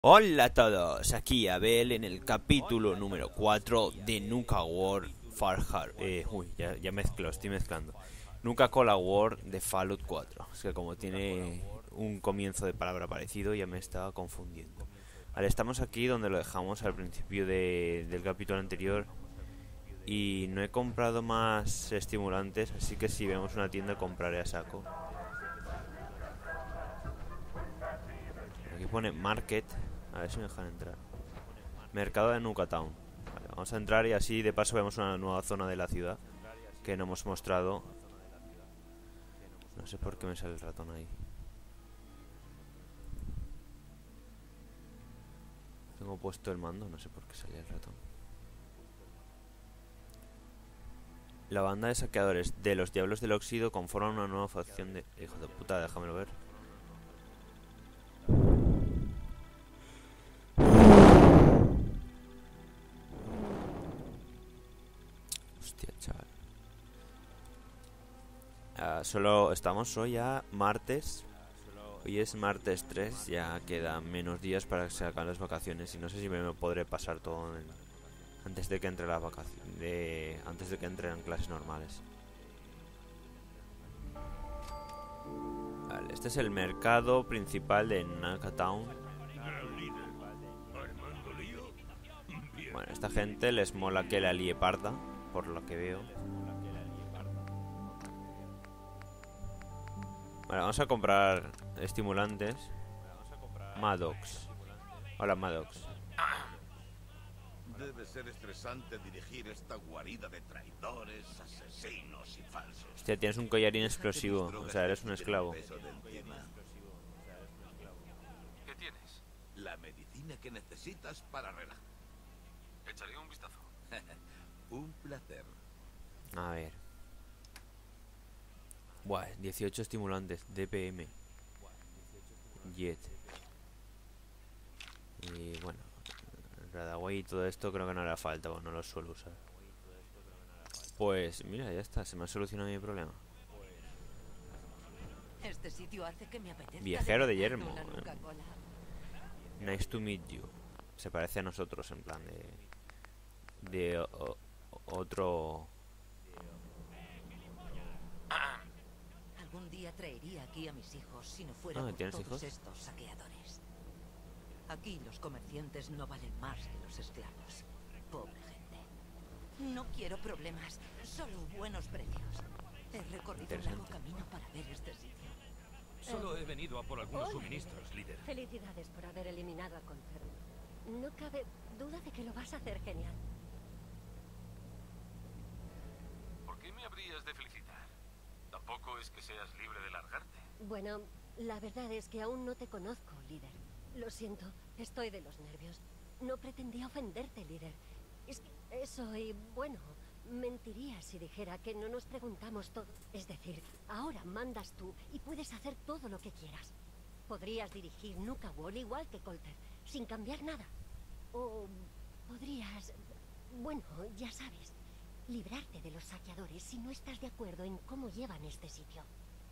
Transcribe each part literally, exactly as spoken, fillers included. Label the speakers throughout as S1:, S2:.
S1: Hola a todos, aquí Abel en el capítulo número cuatro de Nuka World Farhar. Eh, uy, ya, ya mezclo, estoy mezclando. Nuka Cola World de Fallout cuatro. Es que como tiene un comienzo de palabra parecido, ya me estaba confundiendo. Vale, estamos aquí donde lo dejamos al principio de, del capítulo anterior. Y no he comprado más estimulantes, así que si vemos una tienda compraré a saco. Aquí pone Market. A ver si me dejan entrar. Mercado de Nuka Town. Vale, vamos a entrar y así de paso vemos una nueva zona de la ciudad que no hemos mostrado. No sé por qué me sale el ratón ahí. Tengo puesto el mando, no sé por qué salía el ratón. La banda de saqueadores de los Diablos del Óxido conforman una nueva facción de... Hijo de puta, déjamelo ver. Hostia, chaval. Uh, solo estamos hoy a martes. Hoy es martes tres, ya quedan menos días para que se acaben las vacaciones y no sé si me podré pasar todo en, antes de que entre las vacaciones, de, antes de que entren clases normales. Vale, este es el mercado principal de Nuka Town. Bueno, esta gente les mola que la líe parda, por lo que veo. Vale, vamos a comprar estimulantes. Maddox. Hola, Maddox.
S2: Debe ser estresante dirigir esta guarida de traidores, asesinos y falsos.
S1: Hostia, tienes un collarín explosivo. O sea, eres un esclavo.
S2: ¿Qué
S3: tienes?
S2: La medicina que necesitas para relajar.
S3: Echaré un vistazo.
S2: Un placer.
S1: A ver. Buah, dieciocho estimulantes. D P M. Jet. Y bueno, Radaway y todo esto creo que no hará falta, bueno, no lo suelo usar. Pues mira, ya está, se me ha solucionado mi problema.
S4: Este sitio hace que me apetezca.
S1: Viajero de yermo.
S4: una Nuka-Cola.
S1: Nice to meet you. Se parece a nosotros en plan de... De o, o, otro...
S4: Algún día traería aquí a mis hijos si no fuera
S1: Ah,
S4: por
S1: ¿tienes
S4: todos
S1: hijos?
S4: estos saqueadores. Aquí los comerciantes no valen más que los esclavos. Pobre gente. No quiero problemas, solo buenos precios. He recorrido un largo camino para ver este sitio.
S3: Solo he venido a por algunos
S5: Hola.
S3: suministros, líder.
S5: Felicidades por haber eliminado a Colter. No cabe duda de que lo vas a hacer genial.
S3: ¿Por qué me habrías de felicitar? Tampoco es que seas libre de largarte.
S5: Bueno, la verdad es que aún no te conozco, líder. Lo siento, estoy de los nervios. No pretendía ofenderte, líder. Es que eso y, bueno, mentiría si dijera que no nos preguntamos todo. Es decir, ahora mandas tú y puedes hacer todo lo que quieras. Podrías dirigir Nuka World igual que Colter, sin cambiar nada. O podrías, bueno, ya sabes, librarte de los saqueadores si no estás de acuerdo en cómo llevan este sitio.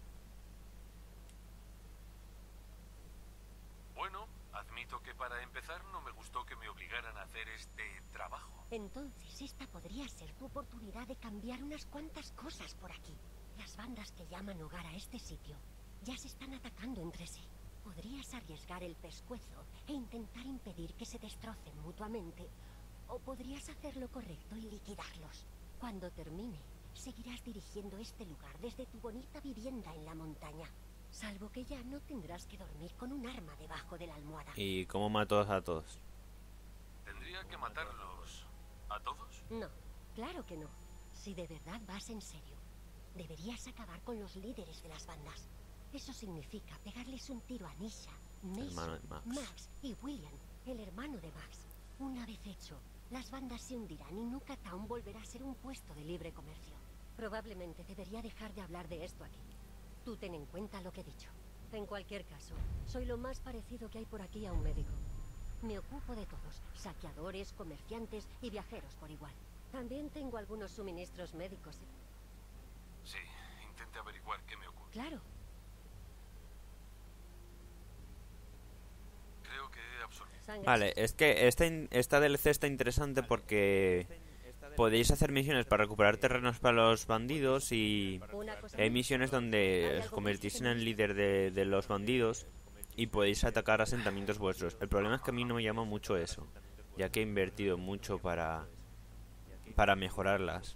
S3: Bueno, admito que para empezar no me gustó que me obligaran a hacer este trabajo.
S5: Entonces esta podría ser tu oportunidad de cambiar unas cuantas cosas por aquí. Las bandas que llaman hogar a este sitio ya se están atacando entre sí. Podrías arriesgar el pescuezo e intentar impedir que se destrocen mutuamente. O podrías hacer lo correcto y liquidarlos. Cuando termine, seguirás dirigiendo este lugar desde tu bonita vivienda en la montaña. Salvo que ya no tendrás que dormir con un arma debajo de la almohada.
S1: ¿Y cómo mato a todos?
S3: ¿Tendría que matarlos a todos?
S5: No, claro que no. Si de verdad vas en serio, deberías acabar con los líderes de las bandas. Eso significa pegarles un tiro a Nisha,
S1: Hermano
S5: Mason,
S1: de Max.
S5: Max y William, el hermano de Max. Una vez hecho, las bandas se hundirán y Nuka Town volverá a ser un puesto de libre comercio. Probablemente debería dejar de hablar de esto aquí. Tú ten en cuenta lo que he dicho. En cualquier caso, soy lo más parecido que hay por aquí a un médico. Me ocupo de todos, saqueadores, comerciantes y viajeros por igual. También tengo algunos suministros médicos.
S3: Sí, intente averiguar qué me ocurre.
S5: Claro.
S3: Creo que he absorbido.
S5: sangre.
S1: Vale, es que esta, in- esta D L C está interesante porque podéis hacer misiones para recuperar terrenos para los bandidos y
S5: Una cosa
S1: hay
S5: más.
S1: misiones donde os convertís en el líder de, de los bandidos y podéis atacar asentamientos vuestros. El problema es que a mí no me llama mucho eso, ya que he invertido mucho para, para mejorarlas.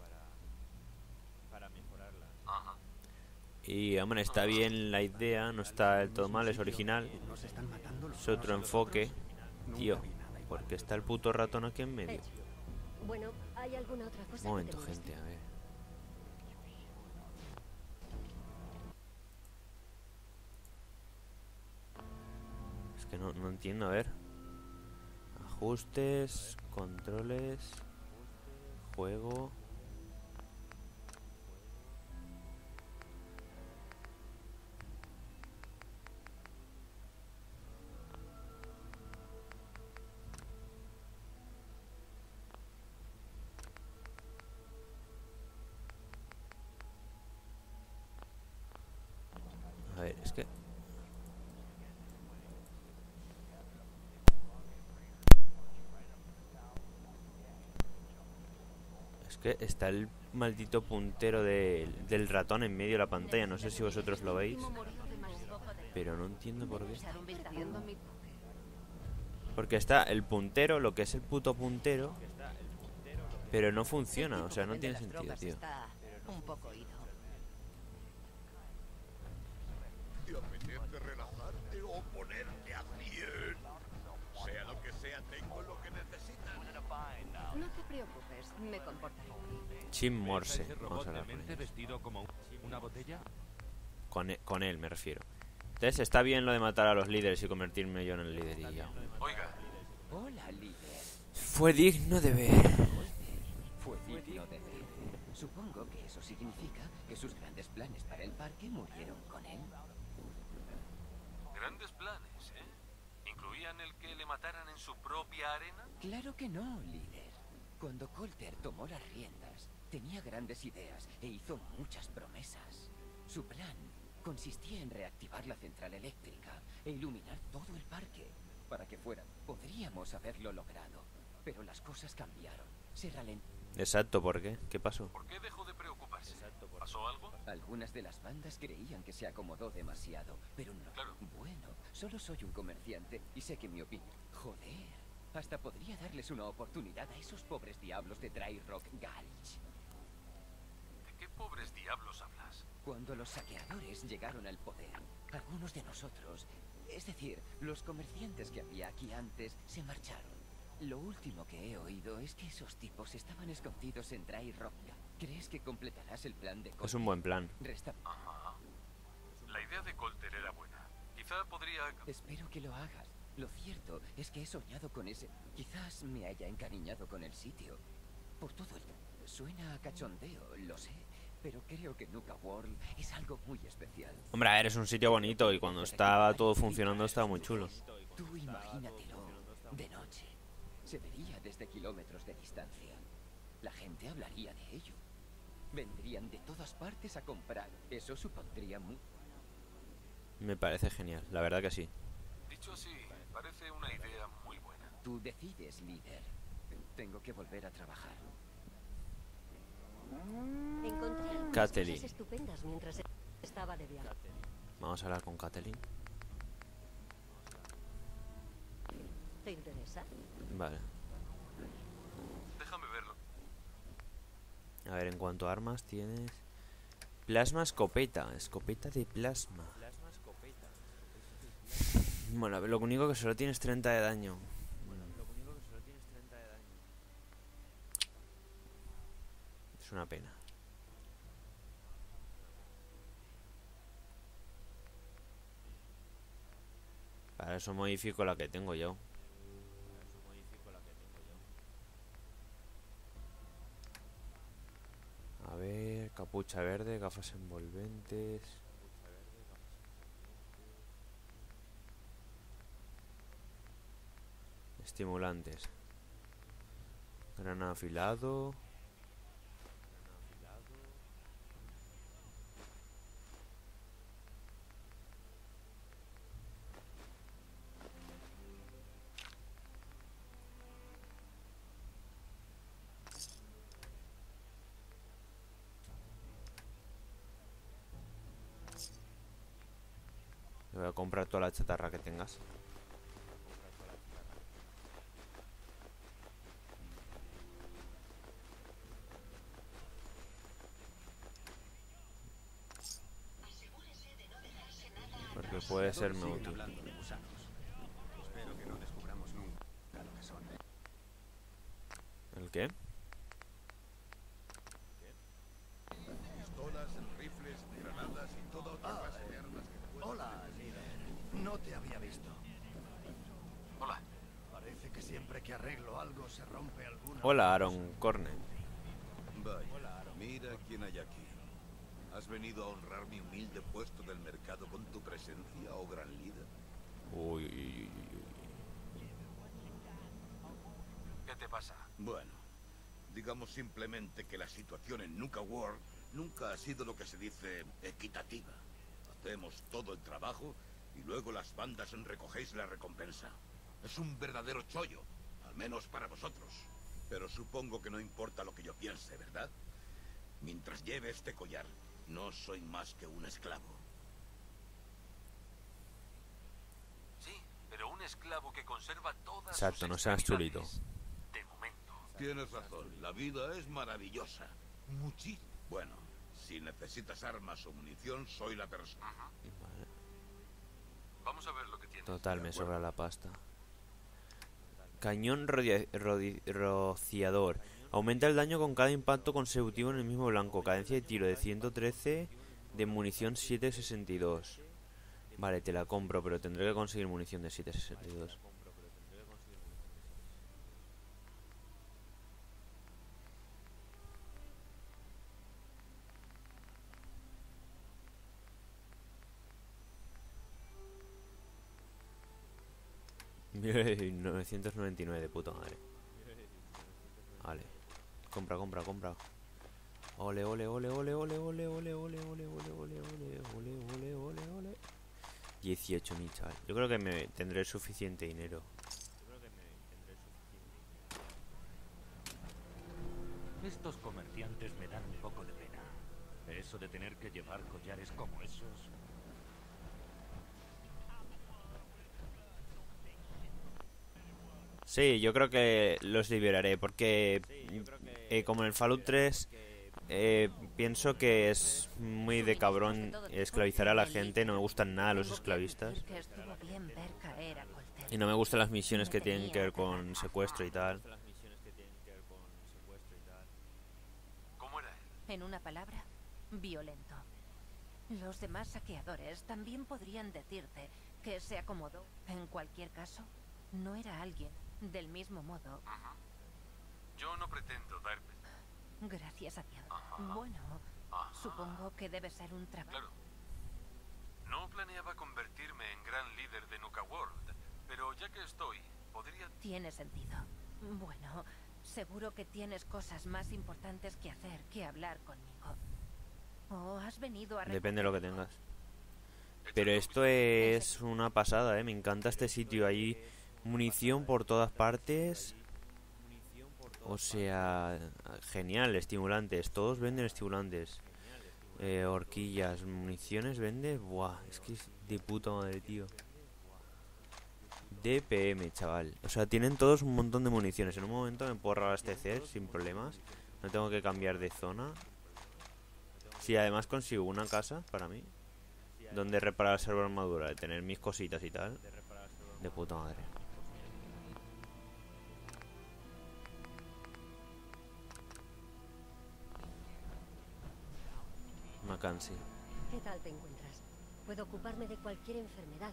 S3: Ajá.
S1: Y, hombre, está bien la idea, no está del todo mal, es original. Es otro enfoque. Tío, porque está el puto ratón aquí en medio.
S5: Hecho. Bueno, ¿hay alguna otra cosa
S1: Un
S5: que
S1: momento,
S5: te moleste?
S1: gente, a ver. Es que no, no entiendo, a ver. Ajustes, controles, juego. A ver, es que... Es que está el maldito puntero del- del ratón en medio de la pantalla. No sé si vosotros lo veis, pero no entiendo por qué. Porque está el puntero, lo que es el puto puntero, pero no funciona, o sea, no tiene sentido, tío.
S4: Está un poco ido.
S2: ¿Te apetece relajarte o ponerte a cien? Sea lo que sea, tengo lo que necesitas.
S6: No te preocupes, me comportaré.
S1: Jim Morse,
S7: ¿Ese
S1: vamos
S7: robot
S1: a hablar
S7: de
S1: con
S7: mente
S1: él.
S7: vestido como una botella?
S1: Con él, con él me refiero. Entonces está bien lo de matar a los líderes y convertirme yo en el líder y ya.
S3: Oiga,
S8: Hola, líder.
S1: Fue digno de ver.
S8: Fue digno de ver. Supongo que eso significa que sus grandes planes para el parque murieron con él.
S3: grandes planes, ¿eh? ¿Incluían el que le mataran en su propia arena?
S8: Claro que no, líder. Cuando Coulter tomó las riendas, tenía grandes ideas e hizo muchas promesas. Su plan consistía en reactivar la central eléctrica e iluminar todo el parque para que fueran. Podríamos haberlo logrado, pero las cosas cambiaron. Se ralentizaron.
S1: Exacto, ¿por qué? ¿Qué pasó?
S3: ¿Por qué dejó de preocuparse? ¿Pasó algo?
S8: Algunas de las bandas creían que se acomodó demasiado, pero no.
S3: Claro.
S8: Bueno, solo soy un comerciante y sé que mi opinión... Joder, hasta podría darles una oportunidad a esos pobres diablos de Dry Rock Gulch.
S3: ¿De qué pobres diablos hablas?
S8: Cuando los saqueadores llegaron al poder, algunos de nosotros, es decir, los comerciantes que había aquí antes, se marcharon. Lo último que he oído es que esos tipos estaban escondidos en Dry Rock. ¿Crees que completarás el plan de Coulter?
S1: Es un buen plan.
S8: Resta...
S3: Ajá. La idea de Coulter era buena. Quizá podría...
S8: Espero que lo hagas. Lo cierto es que he soñado con ese... Quizás me haya encariñado con el sitio. Por todo el... Suena a cachondeo, lo sé. Pero creo que Nuka World es algo muy especial.
S1: Hombre, a ver, es un sitio bonito y cuando estaba todo funcionando estaba muy chulo.
S8: Tú imagínatelo de noche. Se vería desde kilómetros de distancia. La gente hablaría de ello. Vendrían de todas partes a comprar. Eso supondría mu...
S1: Me parece genial, la verdad que sí.
S3: Dicho así, parece una idea muy buena.
S8: Tú decides, líder. Tengo que volver a trabajar.
S5: Encontré algunas
S1: Catelyn.
S5: cosas estupendas mientras estaba de viaje.
S1: Vamos a hablar con Catelyn.
S5: ¿Te interesa?
S1: Vale.
S3: Déjame verlo.
S1: A ver, en cuanto a armas tienes... Plasma escopeta. Escopeta de plasma. Bueno, lo único que solo tienes treinta de daño. Es una pena. Para eso modifico la que tengo yo. A ver, capucha verde, gafas envolventes. Estimulantes. Gran afilado. Voy a comprar toda la chatarra que tengas. Porque puede serme útil.
S9: Espero que no descubramos nunca lo que son.
S1: ¿El qué?
S2: Pistolas, rifles, granadas y toda otra clase de armas que puedan...
S10: Hola, líder. No te había visto.
S3: Hola.
S10: Parece que siempre que arreglo algo se rompe alguna.
S1: Hola, Aaron Cornet.
S2: Vaya, mira quién hay aquí. ¿Has venido a honrar mi humilde puesto del mercado con tu presencia, oh gran líder?
S1: Uy, uy, uy, uy.
S3: ¿Qué te pasa?
S2: Bueno, digamos simplemente que la situación en Nuka World nunca ha sido lo que se dice equitativa. Hacemos todo el trabajo y luego las bandas recogéis la recompensa. Es un verdadero chollo, al menos para vosotros. Pero supongo que no importa lo que yo piense, ¿verdad? Mientras lleve este collar, no soy más que un esclavo.
S3: Sí, pero un esclavo que conserva todas
S1: Exacto,
S3: sus
S1: no seas chulito.
S3: extremidades. De momento.
S2: Tienes razón, la vida es maravillosa. Muchísimo. Bueno, si necesitas armas o munición, soy la persona.
S1: Vale.
S3: Vamos a ver lo que tienes.
S1: Total, me sobra la pasta. Cañón rodia- rodi- rociador. Aumenta el daño con cada impacto consecutivo en el mismo blanco. Cadencia de tiro de ciento trece. De munición setecientos sesenta y dos. Vale, te la compro, pero tendré que conseguir munición de setecientos sesenta y dos. novecientos noventa y nueve de puta madre. Vale. Compra, compra, compra. Ole, ole, ole, ole, ole, ole, ole, ole, ole, ole, ole, ole, ole, ole, ole, ole. dieciocho mil, chaval. Yo creo que me tendré suficiente dinero.
S7: Estos comerciantes me dan un poco de pena. Eso de tener que llevar collares como esos.
S1: Sí, yo creo que los liberaré porque eh, como en el Fallout tres eh, pienso que es muy de cabrón esclavizar a la gente. No me gustan nada los esclavistas
S4: Que estuvo bien ver caer a Colter.
S1: y no me gustan las misiones que tienen que ver con secuestro y tal.
S3: ¿Cómo era él?
S4: En una palabra, violento. Los demás saqueadores también podrían decirte que se acomodó. En cualquier caso, no era alguien del mismo modo.
S3: Ajá. Yo no pretendo dar...
S4: Gracias a Dios.
S3: Ajá.
S4: Bueno,
S3: Ajá.
S4: supongo que debe ser un trabajo.
S3: Claro. No planeaba convertirme en gran líder de Nuka World, pero ya que estoy, podría...
S4: Tiene sentido. Bueno, seguro que tienes cosas más importantes que hacer que hablar conmigo. ¿O has venido a...
S1: Depende de lo que tengas. Pero esto es una pasada, eh. Me encanta este sitio. Hay munición por todas partes. O sea, genial, estimulantes. Todos venden estimulantes. Eh, horquillas, municiones vende. Buah, es que es de puta madre, tío. D P M, chaval. O sea, tienen todos un montón de municiones. En un momento me puedo reabastecer sin problemas. No tengo que cambiar de zona. Sí, además consigo una casa para mí donde reparar server armadura, de tener mis cositas y tal. De puta madre. Mackenzie.
S5: ¿Qué tal te encuentras? Puedo ocuparme de cualquier enfermedad.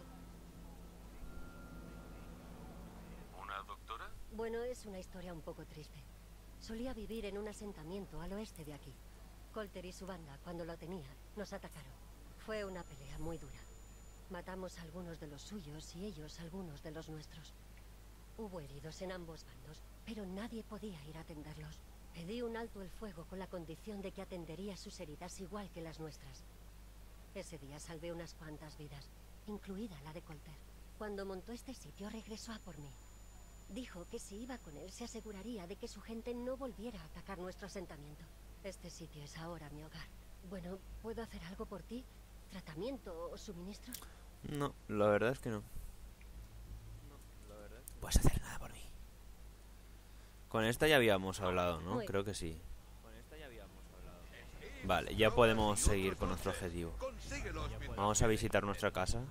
S3: ¿Una doctora?
S5: Bueno, es una historia un poco triste. Solía vivir en un asentamiento al oeste de aquí. Colter y su banda, cuando lo tenía, nos atacaron. Fue una pelea muy dura. Matamos a algunos de los suyos y ellos a algunos de los nuestros. Hubo heridos en ambos bandos, pero nadie podía ir a atenderlos. Pedí un alto el fuego con la condición de que atendería sus heridas igual que las nuestras. Ese día salvé unas cuantas vidas, incluida la de Colter. Cuando montó este sitio regresó a por mí. Dijo que si iba con él se aseguraría de que su gente no volviera a atacar nuestro asentamiento. Este sitio es ahora mi hogar. Bueno, ¿puedo hacer algo por ti? ¿Tratamiento o suministros?
S1: No, la verdad es que no. Puedes hacer nada por mí. Con esta ya habíamos hablado, ¿no? Creo que sí. Vale, ya podemos seguir con nuestro objetivo. Vamos a visitar nuestra casa.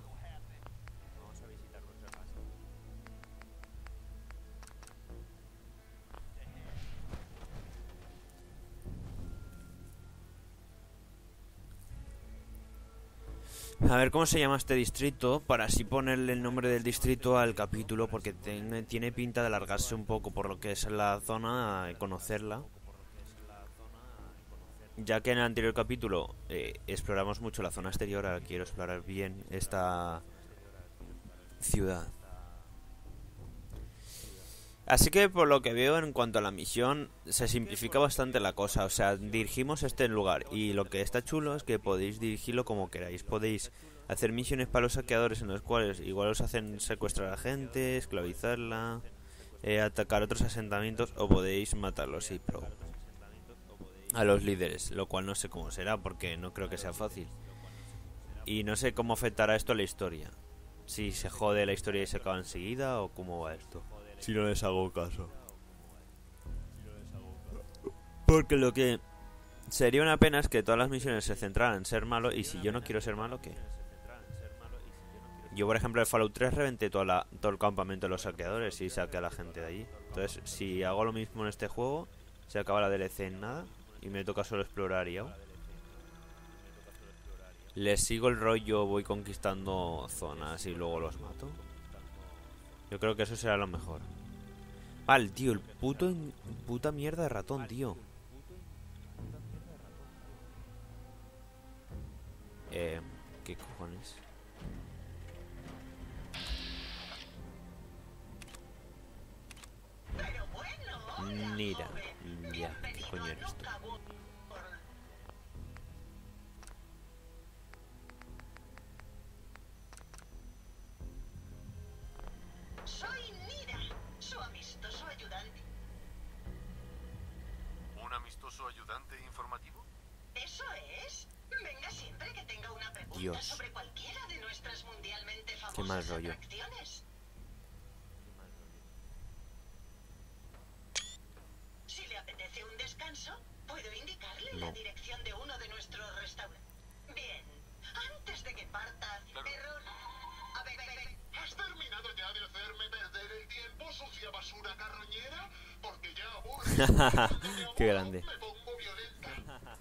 S1: A ver cómo se llama este distrito, para así ponerle el nombre del distrito al capítulo, porque tiene, tiene pinta de alargarse un poco por lo que es la zona, y conocerla. Ya que en el anterior capítulo eh, exploramos mucho la zona exterior, ahora quiero explorar bien esta ciudad. Así que por lo que veo en cuanto a la misión, se simplifica bastante la cosa. O sea, dirigimos este lugar y lo que está chulo es que podéis dirigirlo como queráis. Podéis hacer misiones para los saqueadores en los cuales igual os hacen secuestrar a gente, esclavizarla, eh, atacar otros asentamientos, o podéis matarlos, sí, pero a los líderes, lo cual no sé cómo será porque no creo que sea fácil. Y no sé cómo afectará esto a la historia. Si se jode la historia y se acaba enseguida o cómo va esto. Si no les hago caso. Porque lo que sería una pena es que todas las misiones se centraran en ser malo. Y si yo no quiero ser malo, ¿qué? Yo, por ejemplo, en Fallout tres reventé toda la, todo el campamento de los saqueadores y saqué a la gente de allí. Entonces, si hago lo mismo en este juego, se acaba la D L C en nada y me toca solo explorar y hago. Les sigo el rollo, voy conquistando zonas y luego los mato. Yo creo que eso será lo mejor. Vale, tío, el puto puta mierda de ratón, tío. Eh, ¿qué cojones? Mira, ya, ¿qué coño eres tú?
S11: Soy Nira, su amistoso ayudante.
S3: ¿Un amistoso ayudante informativo?
S11: Eso es. Venga siempre que tenga una pregunta
S1: Dios.
S11: sobre cualquiera de nuestras mundialmente famosas
S1: Qué mal rollo.
S11: atracciones. Si le apetece un descanso, puedo indicarle
S1: No.
S11: la dirección de uno de nuestros restaurantes. Bien, antes de que parta, error. A ver, a ver,
S12: ¿has terminado ya de hacerme perder el tiempo, sucia basura carroñera? Porque ya aburre.
S1: Qué grande.
S12: Me pongo violenta.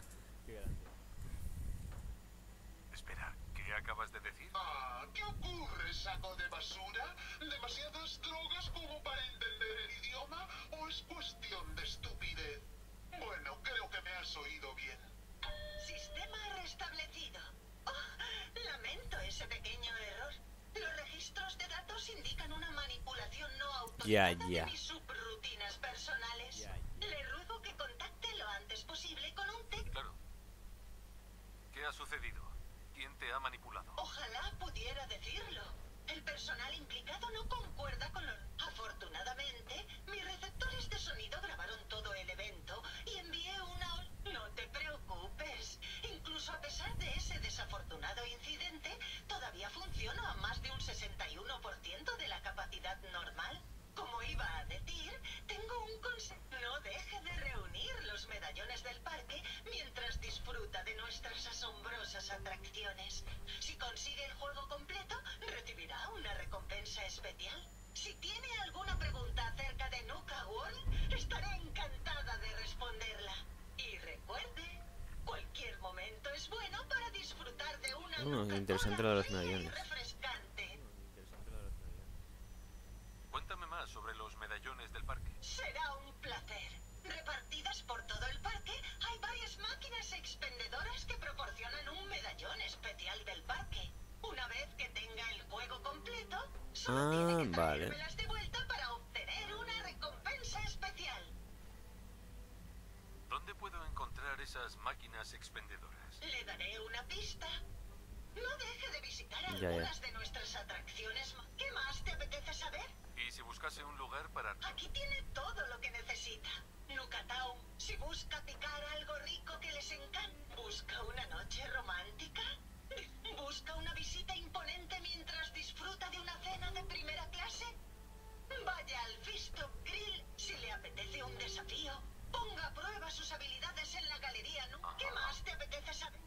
S3: Espera, ¿qué acabas de decir?
S12: Ah, ¿qué ocurre, saco de basura? ¿Demasiadas drogas como para entender el idioma? ¿O es cuestión de estupidez? Bueno, creo que me has oído bien.
S11: Sistema restablecido. Oh, lamento ese pequeño error. Los registros de datos indican una manipulación no autorizada
S1: Ya, ya.
S11: de mis subrutinas personales. Le ruego que contacte lo antes posible con un técnico.
S3: Claro. ¿Qué ha sucedido? ¿Quién te ha manipulado?
S11: Ojalá pudiera decirlo. El personal implicado no concuerda con lo... Afortunadamente, mis receptores de sonido grabaron todo el evento y envié una... No te preocupes. Incluso a pesar de ese desafortunado incidente, todavía funciono a más de un sesenta y uno por ciento de la capacidad normal. Como iba a decir, tengo un consejo. No deje de reunir los medallones del parque mientras disfruta de nuestras asombrosas atracciones. Si consigue el juego completo, recibirá una recompensa especial. Si tiene alguna pregunta acerca de Nuka World, estaré encantada de responderla. Y recuerde, cualquier momento es bueno para disfrutar de una
S1: Uh,
S11: Nuka
S1: interesante lo de los medallones.
S11: refrescante.
S3: Cuéntame más sobre los medallones del parque.
S11: Será un placer. Repartidas por todo el parque, hay varias máquinas expendedoras que proporcionan un medallón especial del parque. Una vez que tenga el juego completo, solo
S1: Ah,
S11: tiene que
S1: vale.
S11: traérmelas de vuelta para obtener una recompensa especial.
S3: ¿Dónde puedo encontrar esas máquinas expendedoras?
S11: Le daré una pista. No deje de visitar
S1: Ya, ya.
S11: algunas de nuestras atracciones. ¿Qué más te apetece saber?
S3: Y si buscase un lugar para...
S11: Aquí tiene todo lo que necesita. Nuka Town. Si busca picar algo rico que les encanta. ¿Busca una noche romántica? ¿Busca una visita imponente mientras un desafío. Ponga a prueba sus habilidades en la galería, ¿no? ¿Qué más te apetece saber?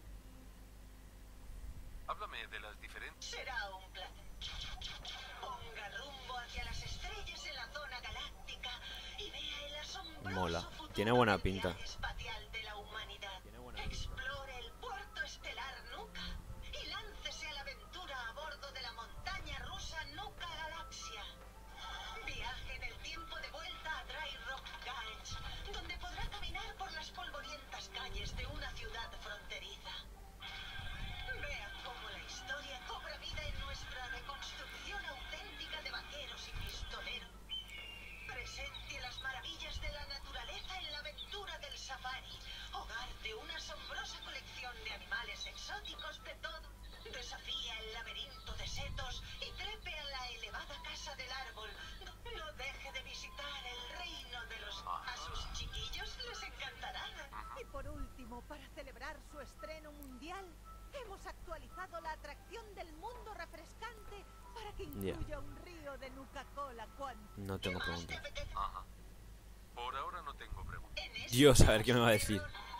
S3: Háblame de las diferentes...
S11: Será un placer. Ponga rumbo hacia las estrellas en la zona galáctica y vea el asombroso
S1: Mola.
S11: futuro
S1: Tiene buena
S11: del
S1: pinta.
S11: viaje espacial de la humanidad. Explore el puerto estelar Nuka y láncese a la aventura a bordo de la montaña rusa Nuka Galaxia. Viaje en el tiempo de vuelta a Dry Rock Gulch, donde podrá caminar por las polvorientas calles de una ciudad fronteriza. Vea cómo la historia cobra vida en nuestra reconstrucción auténtica de vaqueros y pistoleros. Presencia las maravillas de la naturaleza en la aventura del safari, hogar de una asombrosa colección de animales exóticos de todo. Desafía el laberinto de setos y trepe a la elevada casa del árbol. No deje de visitar el reino de los... A sus chiquillos les encantará.
S13: Y por último, para celebrar su estreno mundial, hemos actualizado la atracción del mundo refrescante para que incluya yeah. un río de Nuka-Cola Quantum.
S1: No tengo preguntas.
S3: Ajá. Por ahora no tengo preguntas.
S1: Dios, a ver qué me va a decir.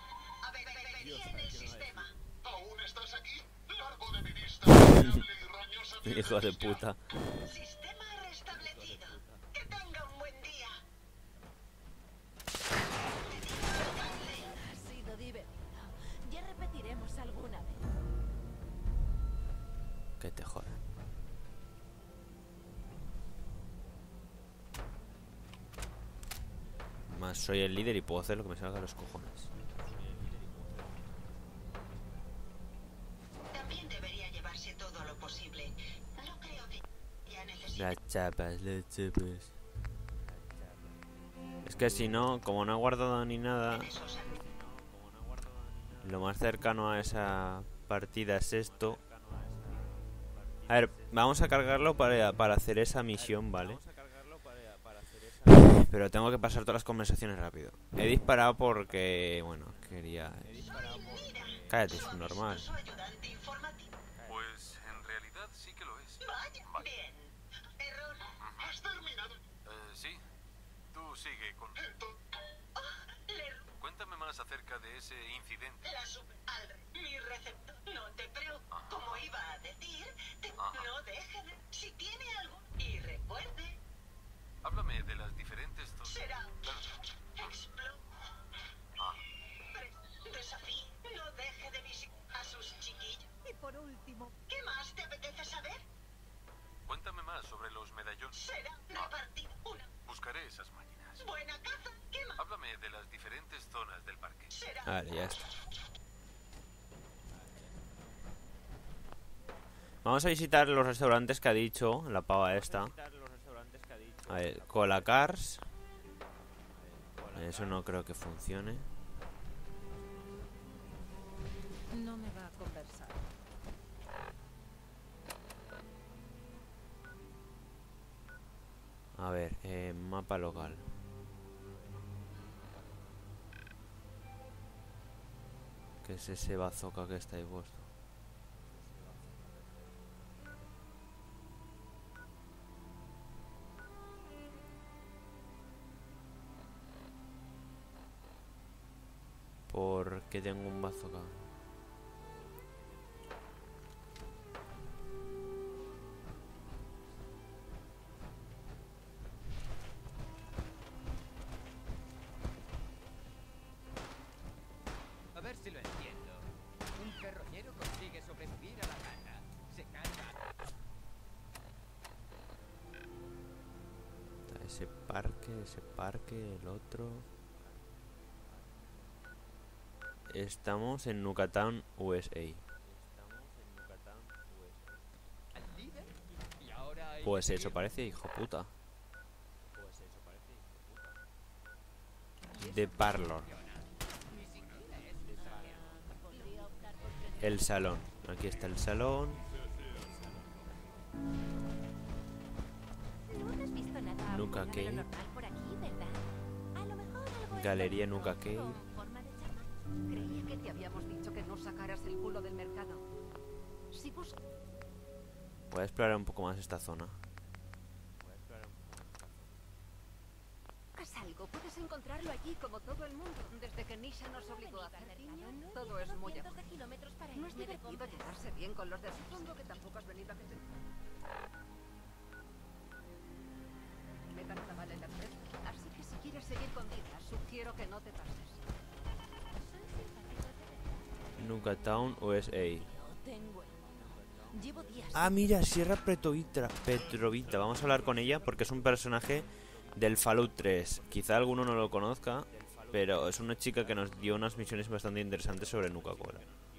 S12: ¿Aún estás aquí? Largo de mi vista.
S1: Hijo de puta.
S11: Sistema restablecido. Que tenga un buen día.
S4: Ha sido divertido. Ya repetiremos alguna vez.
S1: Que te jodan. Más soy el líder y puedo hacer lo que me salga de los cojones.
S11: También debería llevarse todo lo posible. No creo que ya necesite...
S1: Las chapas, las chapas. Es que si no, como no he guardado ni nada, lo más cercano a esa partida es esto. A ver, vamos a cargarlo para, para hacer esa misión, ¿vale? Pero tengo que pasar todas las conversaciones rápido. He disparado porque, bueno, quería... Cállate, es normal.
S3: Pues en realidad sí que lo es.
S11: Vaya, bien. Error.
S12: ¿Has terminado?
S3: Eh, sí. Tú sigue con...
S11: Oh, le...
S3: Cuéntame más acerca de ese incidente.
S11: La super... Al... Mi receptor. No te preocupes. Como iba a decir, te... no deje de... Si tiene algo... Y recuerde...
S3: Háblame de las diferentes zonas.
S11: Será... Explo...
S3: Ah.
S11: Desafío. No deje de visitar a sus chiquillos.
S13: Y por último...
S11: ¿Qué más te apetece saber?
S3: Cuéntame más sobre los medallones.
S11: Será repartido una.
S3: Buscaré esas máquinas.
S11: Buena caza. ¿Qué más?
S3: Háblame de las diferentes zonas del parque.
S11: Será...
S1: Vale, ya está. Vamos a visitar los restaurantes que ha dicho la pava esta. A ver, Cola Cars. Eso no creo que funcione.
S6: No me va a conversar.
S1: A ver, eh, mapa local. ¿Qué es ese bazooka que está ahí puesto? ¿Por qué tengo un bazooka?
S8: A ver si lo entiendo. Un carroñero consigue sobrevivir a la gana. Se carga.
S1: Ese parque, ese parque, el otro. Estamos en Nukatown, U S A. Pues eso parece, hijo puta. De Parlor. El salón. Aquí está el salón.
S5: No has visto nada
S1: Nuka
S5: fuera de lo
S1: Cave.
S5: normal por aquí, ¿verdad? A lo mejor algo
S1: Galería Nuka Cave.
S5: con forma de chapa.
S6: Creía que te habíamos dicho que no sacaras el culo del mercado.
S5: Si busco...
S1: Voy a explorar un poco más esta zona.
S5: ¿Buscas algo?
S6: amigo. Puedes encontrarlo allí como todo el mundo. Desde que Nisha nos obligó a hacer piña, todo es muy amable. No es divertido llevarse bien con los de... Supongo que tampoco has venido a que te... Meta nada vale la empresa. Así que si quieres seguir con vida, sugiero que no te pases.
S1: Nuka Town, U S A.
S4: Llevo días.
S1: Ah, mira, Sierra Petrovita. Petrovita. Vamos a hablar con ella porque es un personaje del Fallout tres. Quizá alguno no lo conozca, pero es una chica que nos dio unas misiones bastante interesantes sobre Nuka Cola.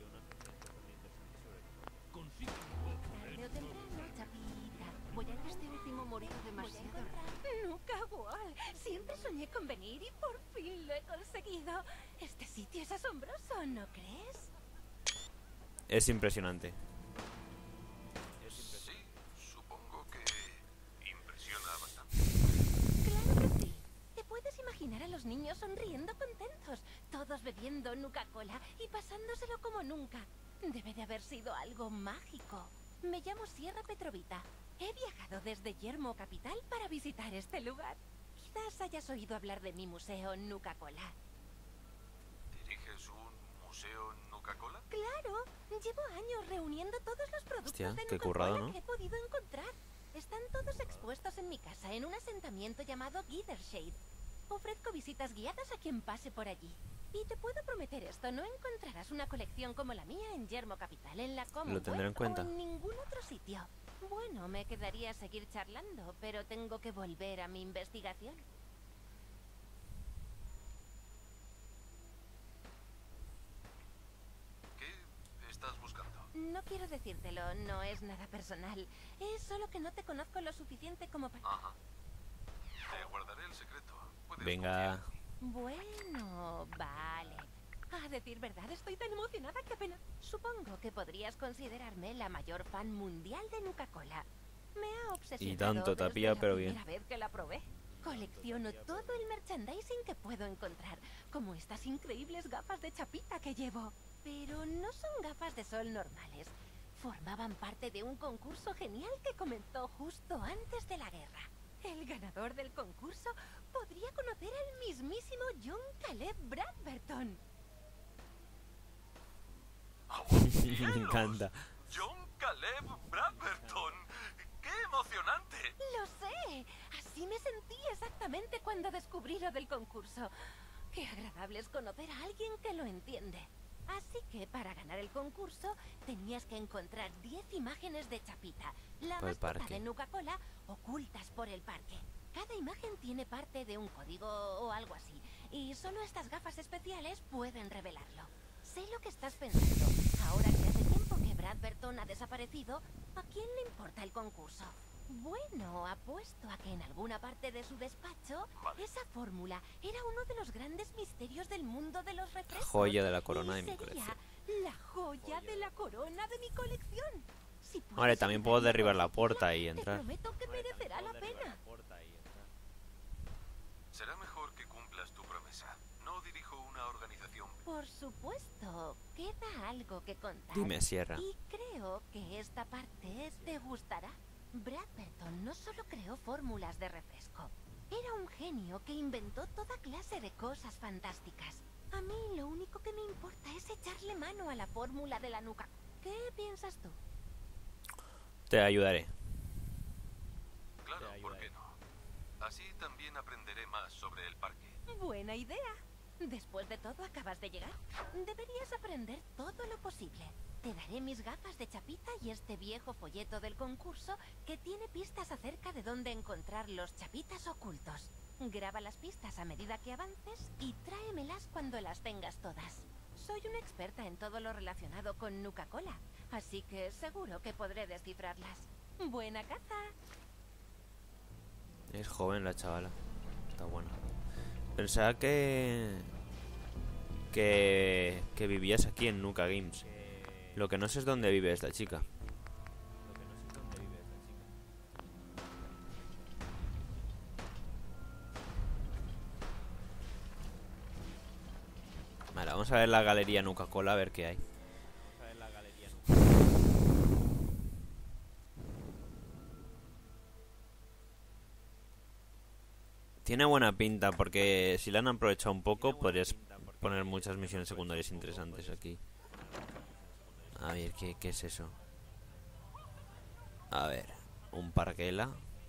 S5: Tarde o temprano, Chapita. Voy a este último morir demasiado rápido. Nuka World. Siempre soñé con venir y por fin lo he conseguido. Este sitio es asombroso, ¿no crees?
S1: Es impresionante.
S5: Imaginar a los niños sonriendo contentos, todos bebiendo Nuka Cola y pasándoselo como nunca. Debe de haber sido algo mágico. Me llamo Sierra Petrovita. He viajado desde Yermo Capital para visitar este lugar. Quizás hayas oído hablar de mi museo Nuka Cola.
S3: ¿Diriges un museo Nuka Cola?
S5: Claro, llevo años reuniendo todos los productos
S1: Hostia,
S5: de
S1: qué
S5: Nuka
S1: currado,
S5: Cola
S1: ¿no?
S5: que he podido encontrar. Están todos expuestos en mi casa en un asentamiento llamado Githershade. Ofrezco visitas guiadas a quien pase por allí. Y te puedo prometer esto, no encontrarás una colección como la mía en Yermo Capital, en la Commonwealth,
S1: Lo tendré en cuenta.
S5: o en ningún otro sitio. Bueno, me quedaría a seguir charlando, pero tengo que volver a mi investigación.
S3: ¿Qué estás buscando?
S5: No quiero decírtelo, no es nada personal. Es solo que no te conozco lo suficiente como para...
S3: Ajá. Te guardaré el secreto. Puedes
S1: Venga.
S3: confiar.
S5: Bueno, vale. A decir verdad, estoy tan emocionada que apenas... Supongo que podrías considerarme la mayor fan mundial de Nuka Cola. Me ha obsesionado
S1: Y tanto,
S5: desde
S1: Tapia,
S5: la
S1: pero bien.
S5: primera vez que la probé. Colecciono todo el merchandising que puedo encontrar, como estas increíbles gafas de chapita que llevo. Pero no son gafas de sol normales. Formaban parte de un concurso genial que comenzó justo antes de la guerra. El ganador del concurso podría conocer al mismísimo John Caleb Bradberton.
S1: Me encanta.
S3: John Caleb Bradberton. ¡Qué emocionante!
S5: Lo sé. Así me sentí exactamente cuando descubrí lo del concurso. Qué agradable es conocer a alguien que lo entiende. Así que para ganar el concurso tenías que encontrar diez imágenes de Chapita, la
S1: Por el
S5: mascota
S1: parque.
S5: de Nuka Cola, ocultas por el parque. Cada imagen tiene parte de un código o algo así, y solo estas gafas especiales pueden revelarlo. Sé lo que estás pensando. Ahora que hace tiempo que Bradberton ha desaparecido, ¿a quién le importa el concurso? Bueno, apuesto a que en alguna parte de su despacho, esa fórmula era uno de los grandes misterios del mundo de los refrescos.
S1: Joya de la corona de
S5: y
S1: mi
S5: sería
S1: colección.
S5: la joya de la corona de mi colección. Si
S1: Vale,
S5: puedes
S1: también puedo
S5: encontrarla,
S1: derribar la puerta y
S5: te
S1: entrar.
S5: prometo que merecerá la pena.
S3: Será mejor que cumplas tu promesa. No dirijo una organización.
S5: Por supuesto, queda algo que contar.
S1: Dime, Sierra.
S5: Y creo que esta parte te gustará. Bradberton no solo creó fórmulas de refresco. Era un genio que inventó toda clase de cosas fantásticas. A mí lo único que me importa es echarle mano a la fórmula de la Nuka. ¿Qué piensas tú?
S1: Te ayudaré.
S3: Claro, ¿por qué no? Así también aprenderé más sobre el parque.
S5: Buena idea. Después de todo, acabas de llegar. Deberías aprender todo lo posible. Te daré mis gafas de chapita y este viejo folleto del concurso que tiene pistas acerca de dónde encontrar los chapitas ocultos. Graba las pistas a medida que avances y tráemelas cuando las tengas todas. Soy una experta en todo lo relacionado con Nuka Cola, así que seguro que podré descifrarlas. ¡Buena caza!
S1: Es joven la chavala. Está buena. Pensaba que... Que... Que vivías aquí en Nuka Games. Lo que no sé es dónde vive esta chica. Vale, vamos a ver la galería Nuka Cola a ver qué hay. Tiene buena pinta, porque si la han aprovechado un poco, podrías poner muchas misiones secundarias interesantes aquí. A ver, ¿qué, qué es eso? A ver, un parguela.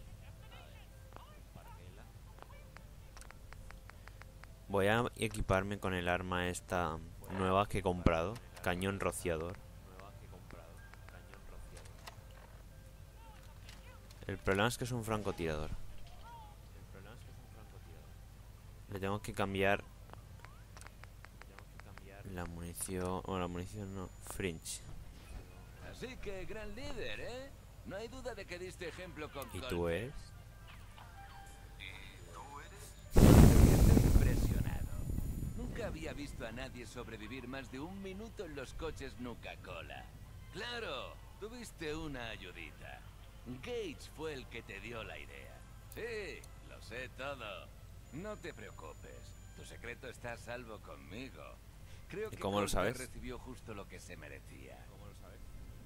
S1: Voy a equiparme con el arma esta nueva que he comprado. Cañón rociador. El problema es que es un francotirador. Le tengo que cambiar la munición. O la munición no. Fringe.
S14: Así que gran líder, ¿eh? No hay duda de que diste ejemplo con
S1: ¿Y tú eres?
S14: ¿Y tú eres? Estoy impresionado. Nunca había visto a nadie sobrevivir más de un minuto en los coches Nuka-Cola. Claro, tuviste una ayudita. Gage fue el que te dio la idea. Sí, lo sé todo. No te preocupes. Tu secreto está a salvo conmigo. Creo
S1: ¿Y
S14: que
S1: cómo lo sabes?
S14: recibió justo lo que se merecía.
S3: ¿Cómo lo sabes?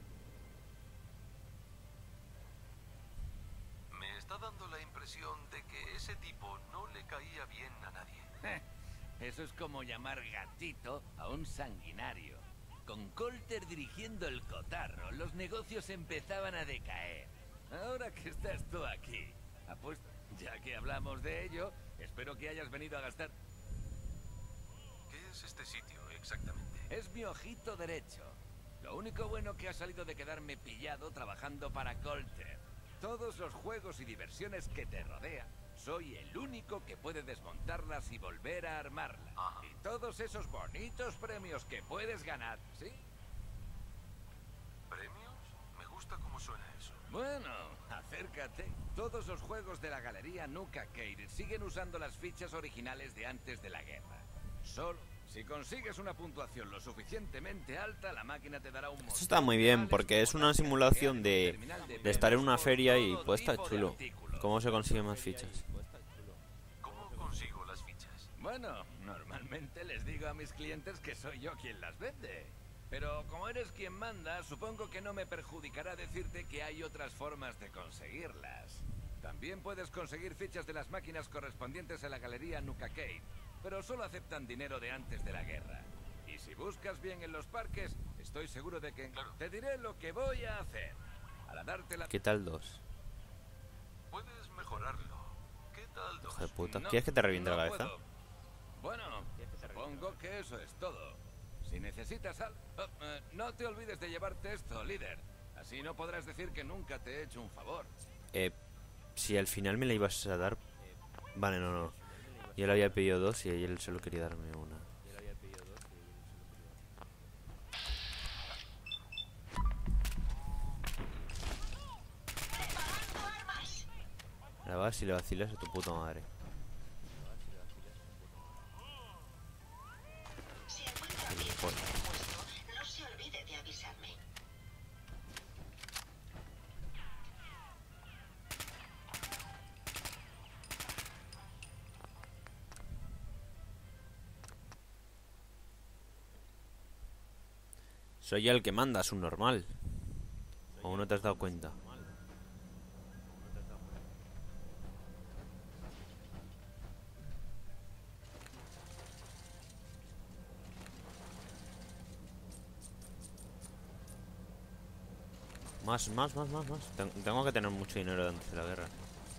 S3: Me está dando la impresión de que ese tipo no le caía bien a nadie.
S14: Eso es como llamar gatito a un sanguinario. Con Colter dirigiendo el cotarro, los negocios empezaban a decaer. Ahora que estás tú aquí, apuesto, ya que hablamos de ello, espero que hayas venido a gastar...
S3: ¿Qué es este sitio exactamente?
S14: Es mi ojito derecho. Lo único bueno que ha salido de quedarme pillado trabajando para Colter. Todos los juegos y diversiones que te rodean, soy el único que puede desmontarlas y volver a armarlas.
S3: Ajá.
S14: Y todos esos bonitos premios que puedes ganar, ¿sí?
S3: ¿Premios? Me gusta cómo suena eso.
S14: Bueno, acércate. Todos los juegos de la galería Nuka-Cade siguen usando las fichas originales de antes de la guerra. Solo si consigues una puntuación lo suficientemente alta, la máquina te dará un montón.
S1: Esto está muy bien, porque es una simulación de, de estar en una feria y pues está chulo. ¿Cómo se consiguen más fichas?
S3: ¿Cómo consigo las fichas?
S14: Bueno, normalmente les digo a mis clientes que soy yo quien las vende. Pero como eres quien manda, supongo que no me perjudicará decirte que hay otras formas de conseguirlas. También puedes conseguir fichas de las máquinas correspondientes a la galería Nuka-Cade, pero solo aceptan dinero de antes de la guerra. Y si buscas bien en los parques, estoy seguro de que
S3: claro.
S14: Te diré lo que voy a hacer. Para darte la...
S1: ¿Qué tal dos?
S3: Puedes mejorarlo. ¿Qué tal dos?
S1: Hijo de puta.
S14: No,
S1: ¿Quieres que te reviente
S14: no
S1: la cabeza?
S14: puedo. Bueno, supongo que eso es todo. Si necesitas algo... Oh, eh, no te olvides de llevarte esto, líder. Así no podrás decir que nunca te he hecho un favor.
S1: Eh, si al final me la ibas a dar... Vale, no, no. Yo le había pedido dos y él solo quería darme una. Ahora vas y le vacilas a tu puta madre.
S11: Si encuentra bien el puesto, no se olvide de avisarme.
S1: Soy el que manda, es un normal. ¿O no te has dado cuenta? Más, más, más, más, más. Ten- Tengo que tener mucho dinero antes de la guerra.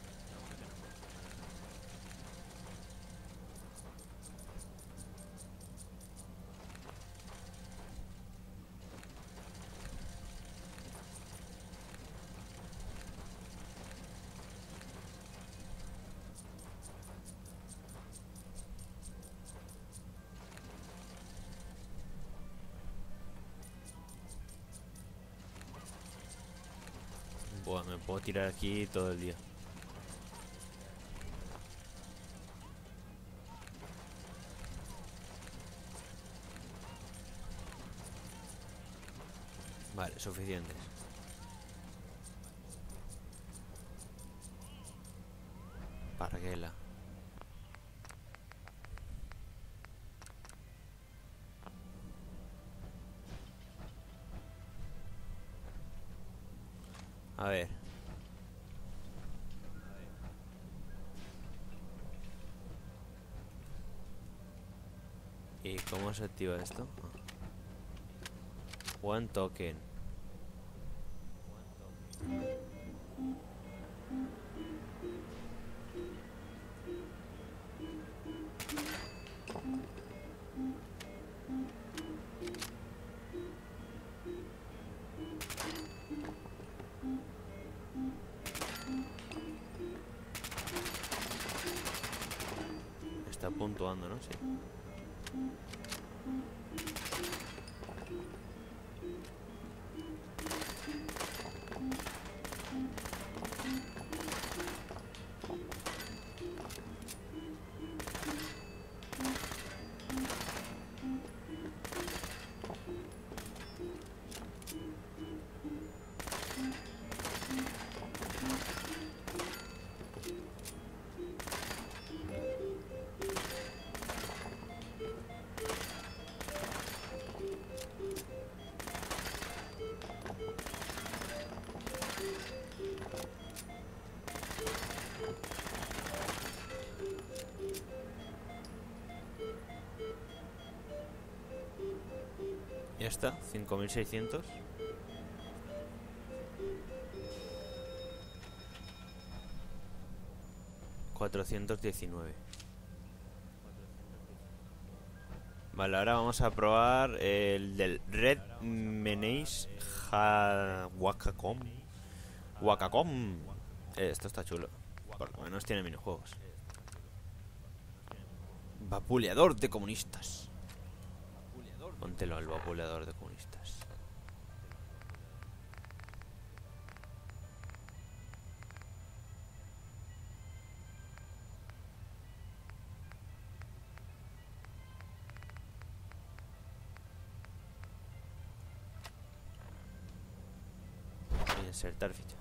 S1: Buah, me puedo tirar aquí todo el día. Vale, suficientes. Parguela. A ver. ¿Y cómo se activa esto? One token. Está puntuando, ¿no? Sí. Ya está, cinco mil seiscientos. cuatrocientos diecinueve. Vale, ahora vamos a probar el del Red Menace Wakacom. Wakacom. Eh, esto está chulo. Por lo menos tiene minijuegos. Vapuleador de comunistas. Póntelo al vapuleador de comunistas. Y insertar ficha.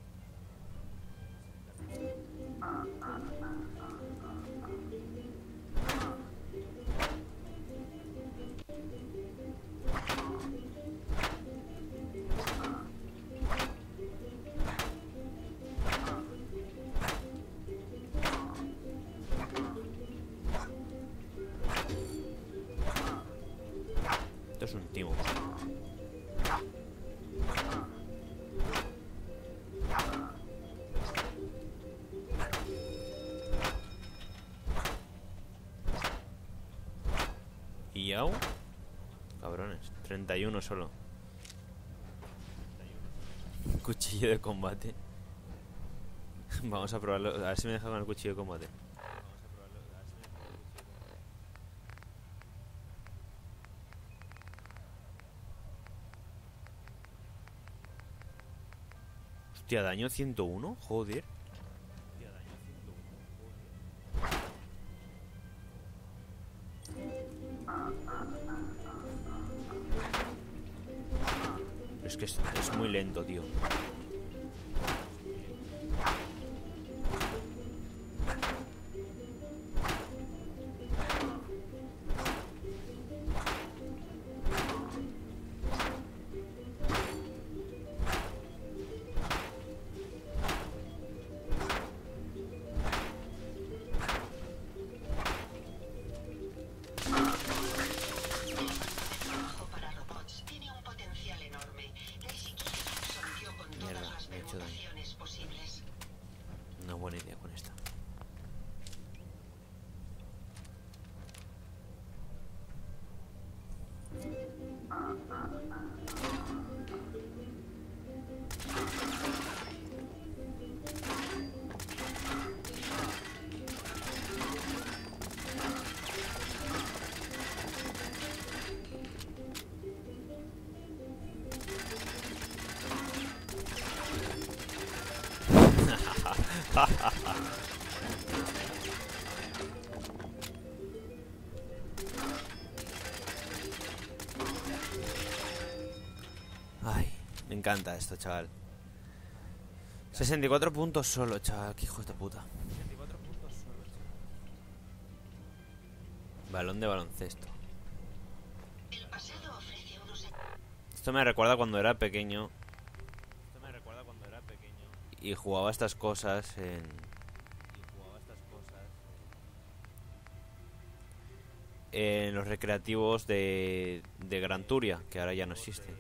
S1: Esto es un timo. Y au. Cabrones, treinta y uno solo. Cuchillo de combate. Vamos a probarlo. A ver si me deja con el cuchillo de combate. Hostia, daño ciento uno, joder. Es que es, es muy lento, tío. Una buena idea con esta. Ay, me encanta esto, chaval. sesenta y cuatro puntos solo, chaval. Qué hijos de puta. Balón de baloncesto. Esto me recuerda cuando era pequeño. Esto me recuerda cuando era pequeño. Y jugaba estas cosas en... en los recreativos de, de Gran Turia, que ahora ya no existen.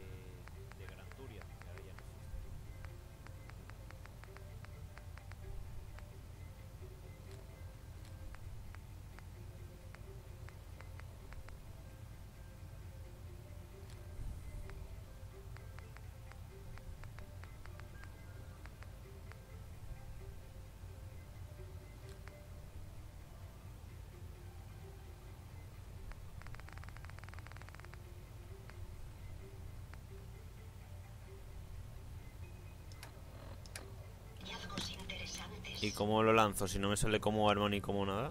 S1: ¿Y cómo lo lanzo? Si no me sale como arma ni como nada.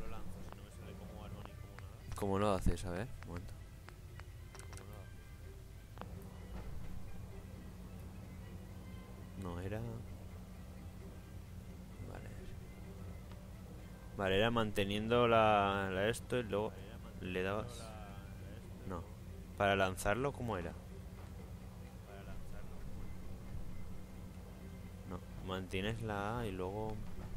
S1: ¿Cómo lo haces? A ver, un momento. No era... Vale. Vale, era manteniendo la, la esto y luego le dabas... No. Para lanzarlo, ¿cómo era? Mantienes la A y luego...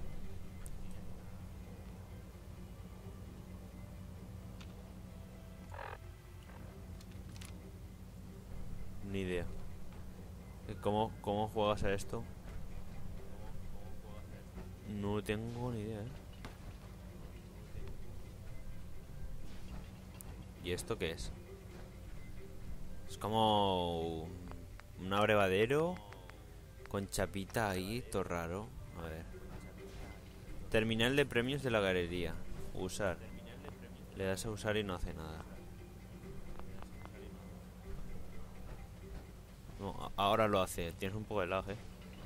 S1: Ni idea. ¿Cómo, cómo juegas a esto? No tengo ni idea, ¿eh? ¿Y esto qué es? Es como... un abrevadero... Con chapita ahí, todo raro. A ver. Terminal de premios de la galería. Usar. Le das a usar y no hace nada. No, ahora lo hace. Tienes un poco de lag, eh.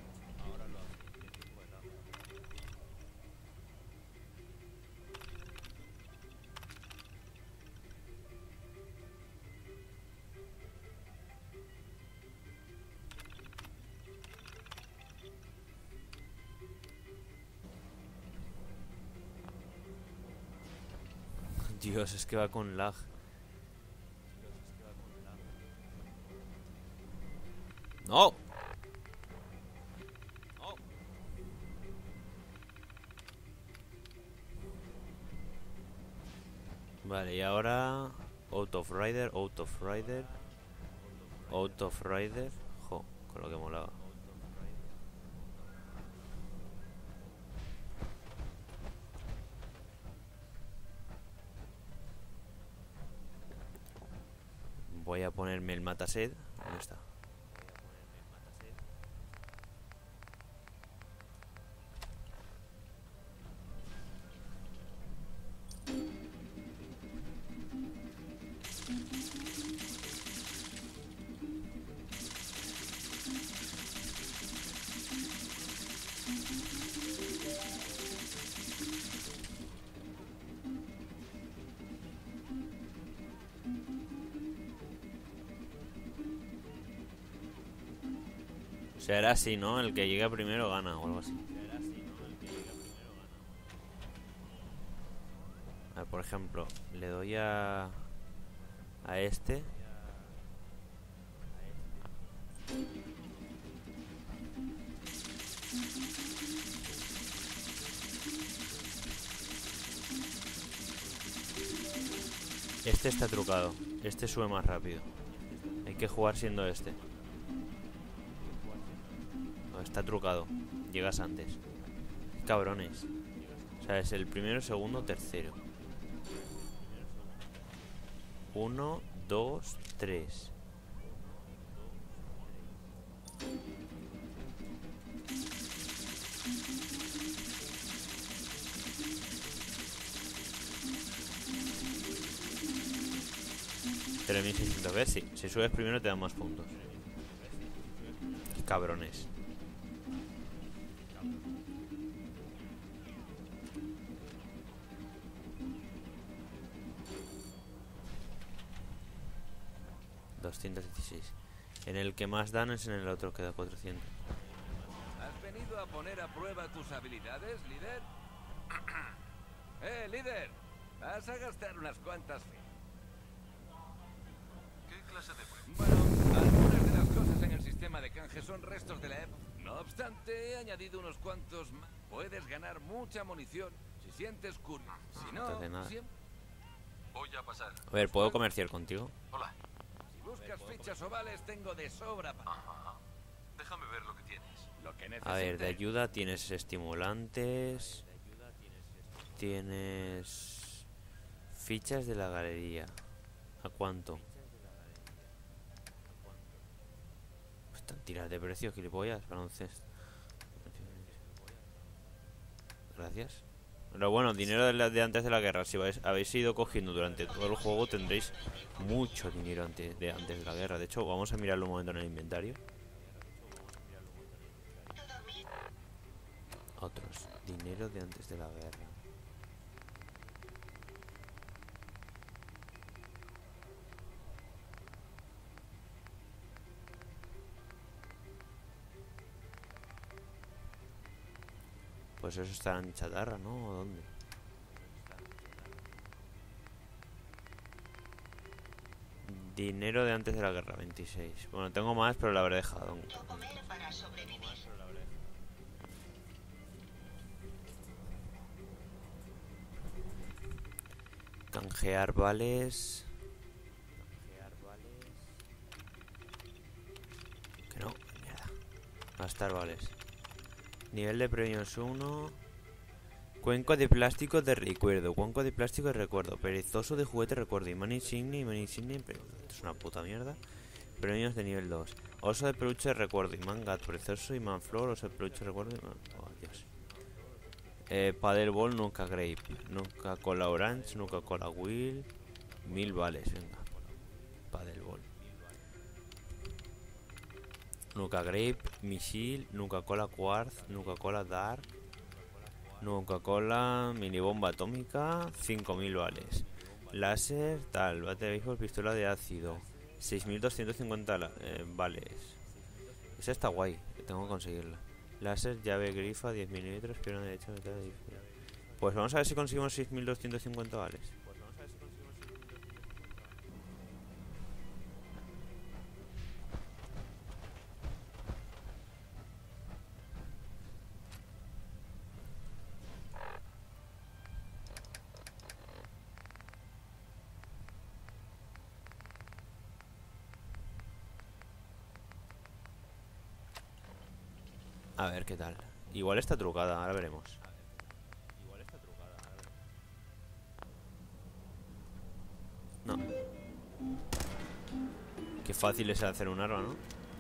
S1: Dios, es que va con lag. ¡No! Vale, y ahora... Out of Rider, Out of Rider... Out of Rider... Jo, con lo que molaba. Voy a ponerme el matased. ¿Dónde está? Será así, ¿no? El que llega primero gana o algo así. A ver, por ejemplo, le doy a... a este. Este está trucado. Este sube más rápido. Hay que jugar siendo este. Está trucado. Llegas antes. Cabrones. O sea, es el primero, segundo, tercero. Uno, dos, tres. tres mil seiscientos. ¿Ves? Sí. Si subes primero te dan más puntos. Cabrones. doscientos dieciséis. En el que más dan es en el otro que da cuatrocientos.
S14: ¿Has venido a poner a prueba tus habilidades, líder? ¡Eh, líder! Vas a gastar unas cuantas...
S3: ¿Qué clase de prueba?
S14: Bueno, algunas de las cosas en el sistema de canje son restos de la época. No obstante, he añadido unos cuantos más. Puedes ganar mucha munición si sientes curiosidad. Si no,
S1: no
S14: siempre...
S3: Voy a pasar.
S1: A ver, ¿puedo comerciar contigo?
S3: Hola.
S14: Si buscas fichas ovales, tengo de sobra para...
S3: Ajá. Déjame ver lo que tienes.
S14: Lo que necesites.
S1: A ver, de ayuda tienes estimulantes. Tienes fichas de la galería. ¿A cuánto? Están tiradas de precio, gilipollas, baloncesto. Gracias. Pero bueno, dinero de, la, de antes de la guerra. Si vais, habéis ido cogiendo durante todo el juego, tendréis mucho dinero antes de, antes de la guerra. De hecho, vamos a mirarlo un momento en el inventario. Otros. Dinero de antes de la guerra. Pues eso está en chatarra, ¿no? ¿O dónde? Dinero de antes de la guerra, veintiséis. Bueno, tengo más, pero lo habré dejado. Canjear vales. Que no, mierda. Gastar vales. Nivel de premios uno. Cuenco de plástico de recuerdo. Cuenco de plástico de recuerdo. Perezoso de juguete recuerdo. Imán insignia, imán insignia. Pero esto es una puta mierda. Premios de nivel dos. Oso de peluche de recuerdo. Imán gato. Perezoso, imán flor. Oso de peluche de recuerdo. Imán... Oh, Dios. Eh, Paddle ball, nunca grape. Nunca cola orange. Nunca cola will. Mil vales, venga. Paddle ball. Nuka Grape, Misil, Nuka Cola Quartz, Nuka Cola Dark, Nuka Cola Mini Bomba Atómica, cinco mil vales. Láser, tal, bate de béisbol, pistola de ácido, seis mil doscientos cincuenta eh, vales. Esa está guay, tengo que conseguirla. Láser, llave grifa, diez milímetros, pierna derecha, mitad de... Pues vamos a ver si conseguimos seis mil doscientos cincuenta vales. A ver qué tal. Igual está trucada, ahora veremos. No. Qué fácil es hacer un arma, ¿no?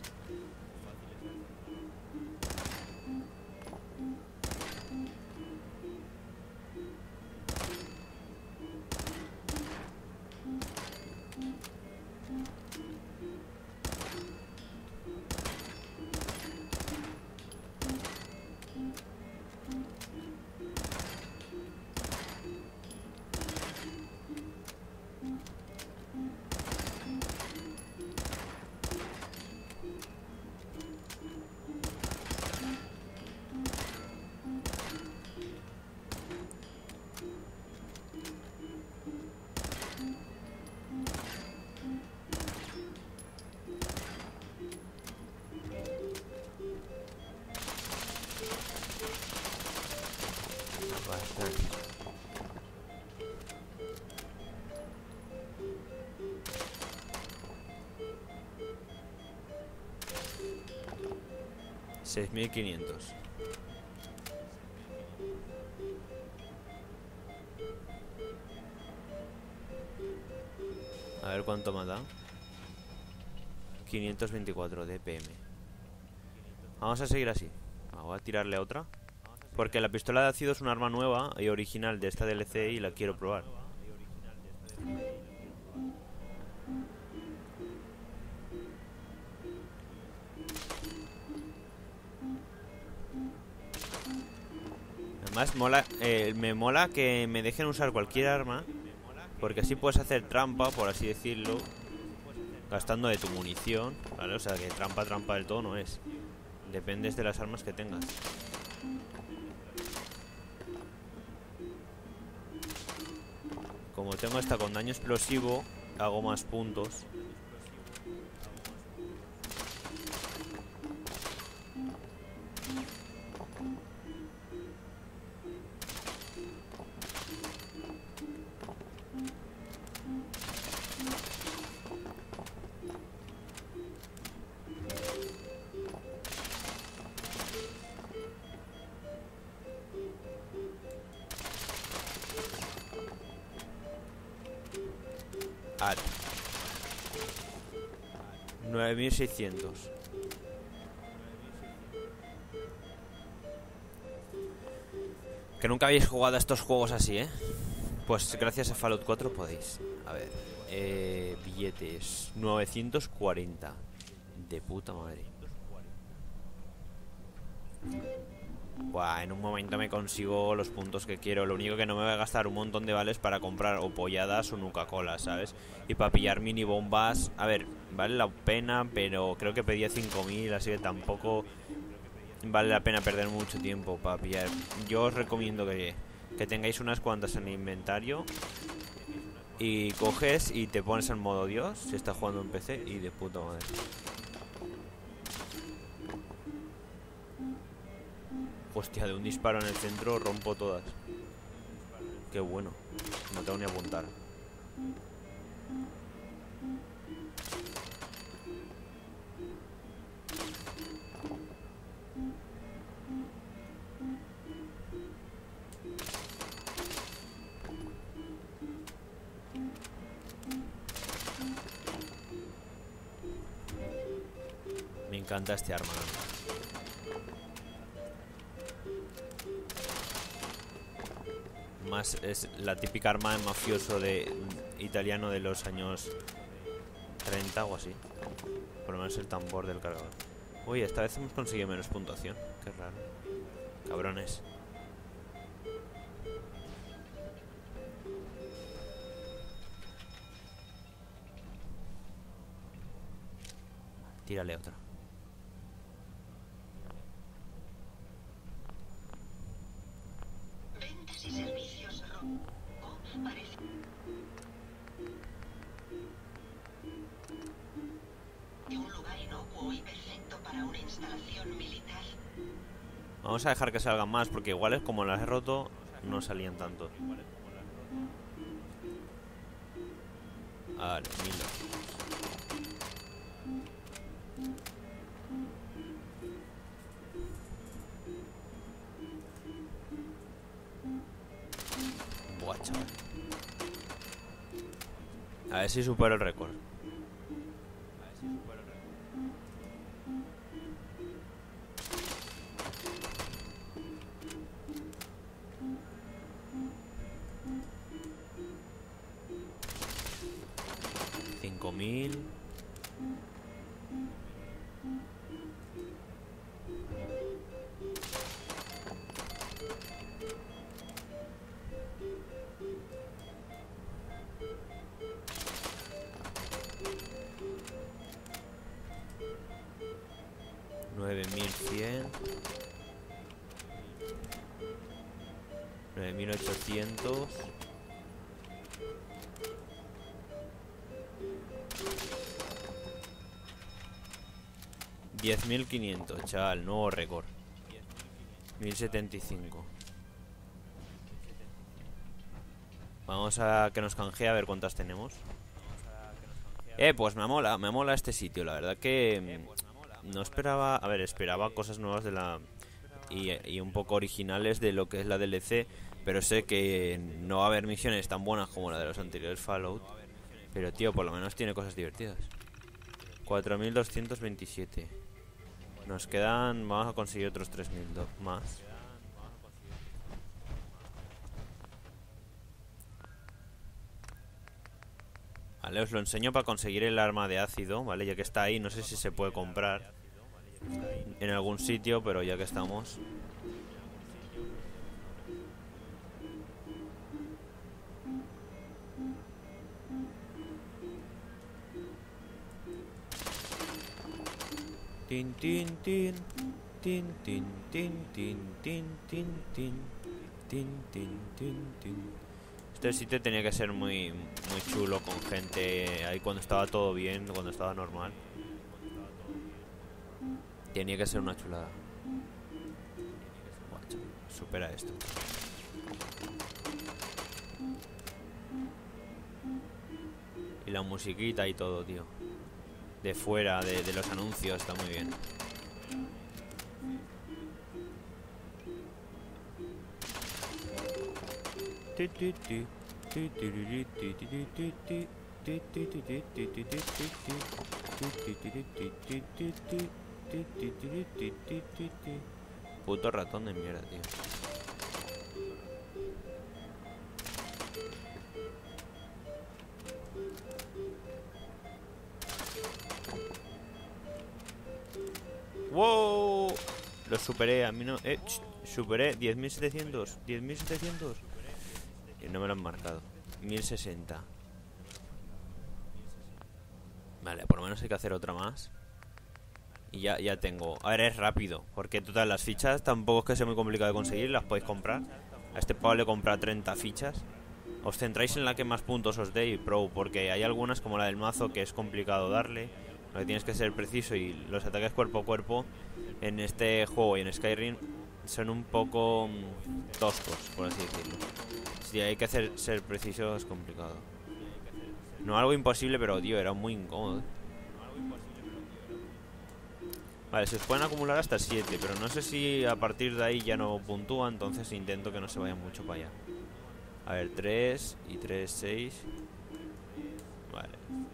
S1: seis mil quinientos. A ver cuánto me da. quinientos veinticuatro D P M. Vamos a seguir así. Voy a tirarle a otra. Porque la pistola de ácido es un arma nueva y original de esta D L C y la quiero probar. Además mola, eh, me mola que me dejen usar cualquier arma, porque así puedes hacer trampa, por así decirlo, gastando de tu munición, ¿vale? O sea que trampa, trampa del todo no es. Dependes de las armas que tengas. Como tengo esta con daño explosivo, hago más puntos. Vale. nueve mil seiscientos. Que nunca habéis jugado a estos juegos así, ¿eh? Pues gracias a Fallout cuatro podéis. A ver, eh, billetes novecientos cuarenta. De puta madre. Buah, en un momento me consigo los puntos que quiero. Lo único que no me voy a gastar un montón de vales para comprar o polladas o Nuka-Cola, ¿sabes? Y para pillar mini bombas. A ver, vale la pena, pero creo que pedía cinco mil, así que tampoco vale la pena perder mucho tiempo para pillar. Yo os recomiendo que, que tengáis unas cuantas en el inventario. Y coges y te pones en modo Dios si estás jugando en P C y de puta madre. Hostia, de un disparo en el centro rompo todas. Qué bueno. No tengo ni a apuntar. Me encanta este arma. Más es la típica arma de mafioso de italiano de los años treinta o así. Por lo menos el tambor del cargador. Uy, esta vez hemos conseguido menos puntuación. Qué raro. Cabrones. Tírale otra.
S11: Ventas y servicios Roco parece. De un lugar inocuo y perfecto para una instalación militar.
S1: Vamos a dejar que salgan más porque igual es como las he roto, no salían tanto. Vale, mil. Buah, chaval. A ver si supero el récord. Cinco mil. Nueve mil cien. Nueve mil ochocientos. Diez mil quinientos, chaval, nuevo récord. Mil setenta y cinco. Vamos a que nos canjee a ver cuántas tenemos. Eh, pues me mola, me mola este sitio, la verdad que no esperaba, a ver, esperaba cosas nuevas de la y, y un poco originales de lo que es la D L C, pero sé que no va a haber misiones tan buenas como la de los anteriores Fallout, pero tío, por lo menos tiene cosas divertidas. Cuatro mil doscientos veintisiete. Nos quedan, vamos a conseguir otros tres mil más. Vale, os lo enseño para conseguir el arma de ácido, ¿vale? Ya que está ahí, no sé si se puede comprar en algún sitio, pero ya que estamos. Tin tin tin tin tin tin tin tin tin tin tin tin tin tin. Este sitio tenía que ser muy muy chulo con gente ahí cuando estaba todo bien, cuando estaba normal. Tenía que ser una chulada. Buah, chaval, supera esto. Y la musiquita y todo, tío. De fuera, de, de los anuncios, está muy bien. Puto ratón de mierda, tío. ¡Wow! Lo superé, a mí no... Eh, ch, superé diez mil setecientos. diez mil setecientos. Y no me lo han marcado. mil sesenta. Vale, por lo menos hay que hacer otra más. Y ya, ya tengo. A ver, es rápido. Porque total, las fichas tampoco es que sea muy complicado de conseguir. Las podéis comprar. A este pavo le compra treinta fichas. Os centráis en la que más puntos os dé y pro. Porque hay algunas, como la del mazo, que es complicado darle. Lo que tienes que ser preciso. Y los ataques cuerpo a cuerpo en este juego y en Skyrim son un poco mmm, toscos, por así decirlo. Si hay que hacer ser preciso es complicado. No algo imposible, pero tío, era muy incómodo. Vale, se os pueden acumular hasta siete, pero no sé si a partir de ahí ya no puntúa, entonces intento que no se vayan mucho para allá. A ver, tres y tres, seis. Vale.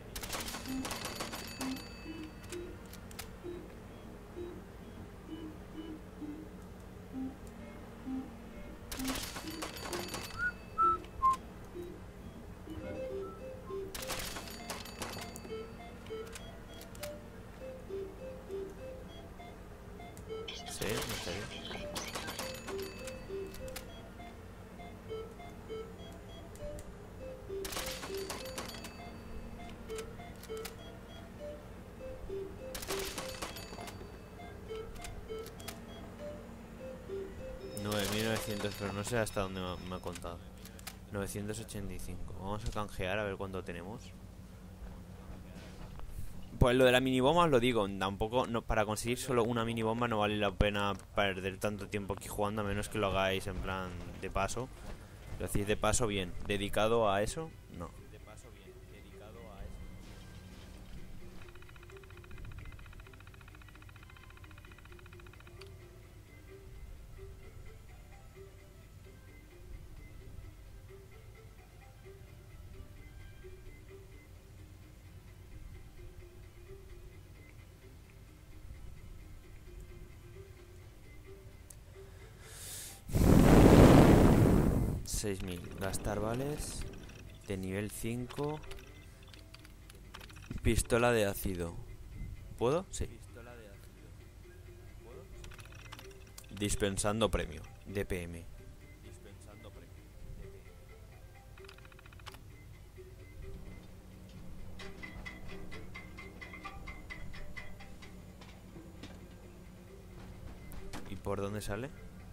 S1: Sí, no sé. nueve mil novecientos, pero no sé hasta dónde me ha, me ha contado. novecientos ochenta y cinco. Vamos a canjear a ver cuánto tenemos. Pues lo de la minibomba os lo digo, tampoco no, para conseguir solo una minibomba no vale la pena perder tanto tiempo aquí jugando, a menos que lo hagáis en plan de paso. Lo hacéis de paso bien, dedicado a eso, no. seis mil. Gastar vales de nivel cinco. Pistola de ácido. ¿Puedo? Sí. Dispensando premio. D P M. ¿Y por dónde sale?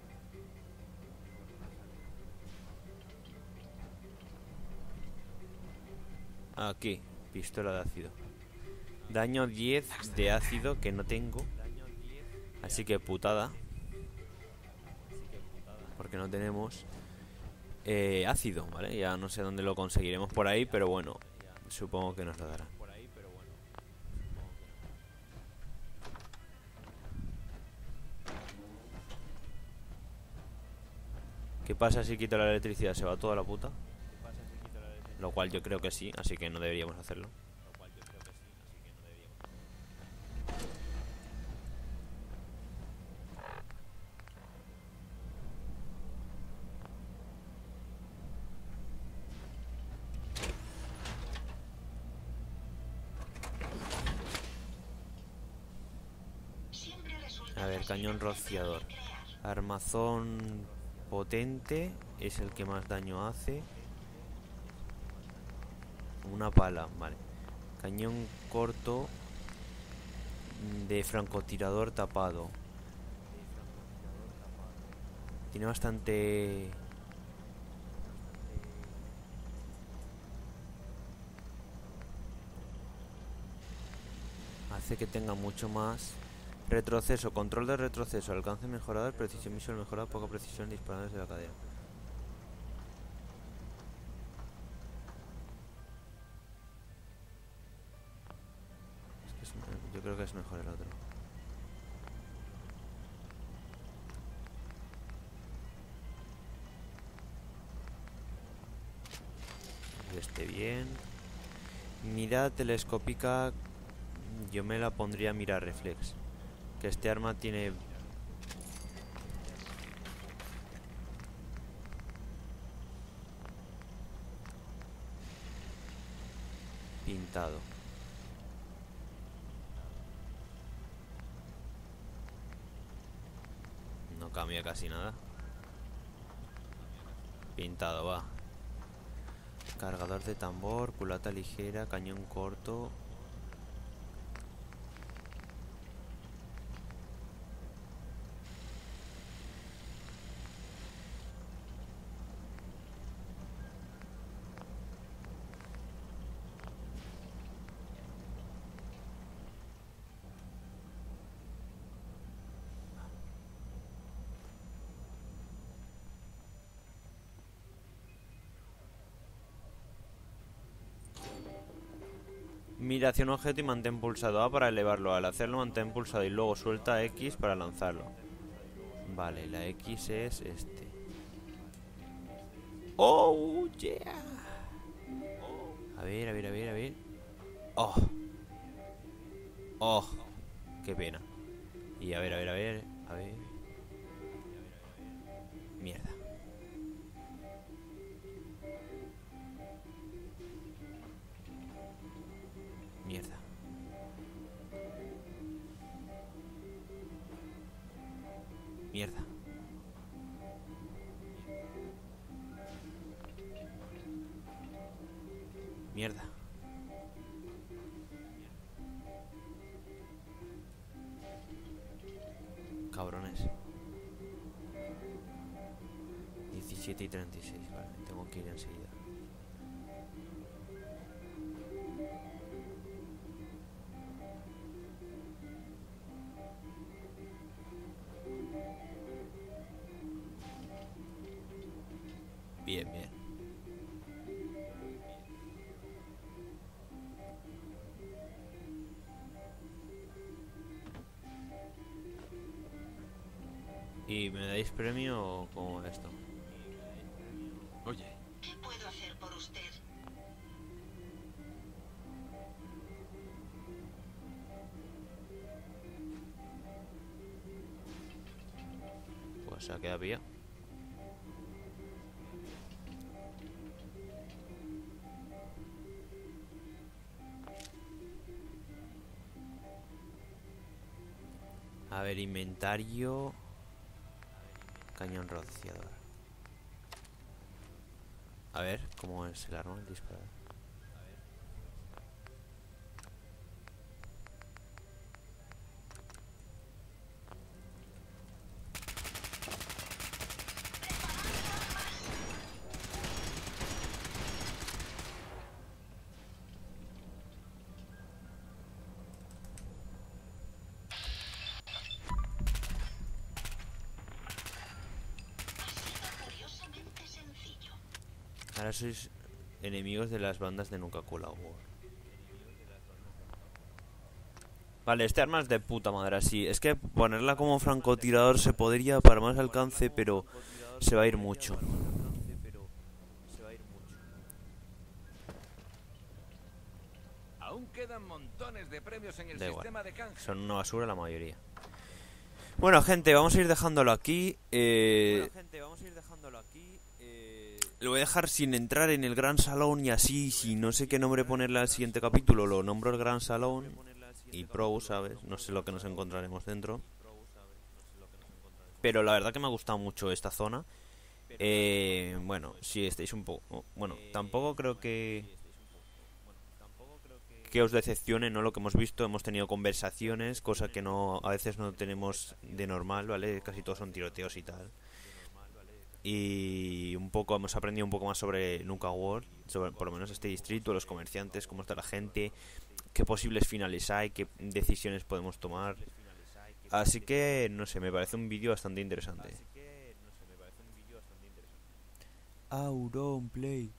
S1: Aquí, pistola de ácido. Daño diez de ácido que no tengo. Así que putada. Porque no tenemos eh, ácido, ¿vale? Ya no sé dónde lo conseguiremos por ahí, pero bueno, supongo que nos lo dará. ¿Qué pasa si quito la electricidad? ¿Se va toda la puta? Lo cual yo creo que sí, así que no deberíamos hacerlo. A ver, cañón rociador. Armazón potente es el que más daño hace. Una pala, vale. Cañón corto de francotirador tapado. Tiene bastante... Hace que tenga mucho más. Retroceso, control de retroceso, alcance mejorado, precisión visual mejorada, poca precisión, disparar desde la cadera. Yo creo que es mejor el otro. Que esté bien. Mirada telescópica. Yo me la pondría mira reflex. Que este arma tiene... Pintado. No cambia casi nada. Pintado, va. Cargador de tambor, culata ligera, cañón corto. Mira hacia un objeto y mantén pulsado A para elevarlo. Al hacerlo mantén pulsado y luego suelta X para lanzarlo. Vale, la X es este. Oh, yeah. A ver, a ver, a ver, a ver. Oh. Oh. Qué pena. Y a ver, a ver, a ver. A ver. Mierda. Mierda. Mierda. Mierda. Cabrones. diecisiete y treinta y seis, vale, tengo que ir enseguida. Bien, bien. ¿Y me dais premio o cómo es esto?
S3: Oye.
S11: ¿Qué puedo hacer por usted?
S1: Pues se ha quedado pillado. A ver, inventario. Cañón rociador. A ver, ¿cómo es el arma? El disparador. Ahora sois enemigos de las bandas de Nuka-Cola War. Vale, este arma es de puta madre así. Es que ponerla como francotirador se podría para más alcance, pero se va a ir mucho.
S14: Aún quedan montones de premios en el
S1: Da igual.
S14: sistema de canje.
S1: Son una basura la mayoría. Bueno, gente, vamos a ir dejándolo aquí. Eh... Bueno, gente, vamos a ir dejándolo aquí. Eh... Lo voy a dejar sin entrar en el Gran Salón y así, si no sé qué nombre ponerle al siguiente capítulo, lo nombro el Gran Salón y Pro, ¿sabes? No sé lo que nos encontraremos dentro. Pero la verdad que me ha gustado mucho esta zona. Eh... Bueno, si estáis un poco... Bueno, tampoco creo que... que os decepcione, ¿no? Lo que hemos visto, hemos tenido conversaciones, cosa que no a veces no tenemos de normal, ¿vale? Casi todos son tiroteos y tal. Y un poco hemos aprendido un poco más sobre Nuka World, sobre por lo menos este distrito, los comerciantes, cómo está la gente, qué posibles finales hay, qué decisiones podemos tomar. Así que, no sé, me parece un vídeo bastante interesante. Auron Play.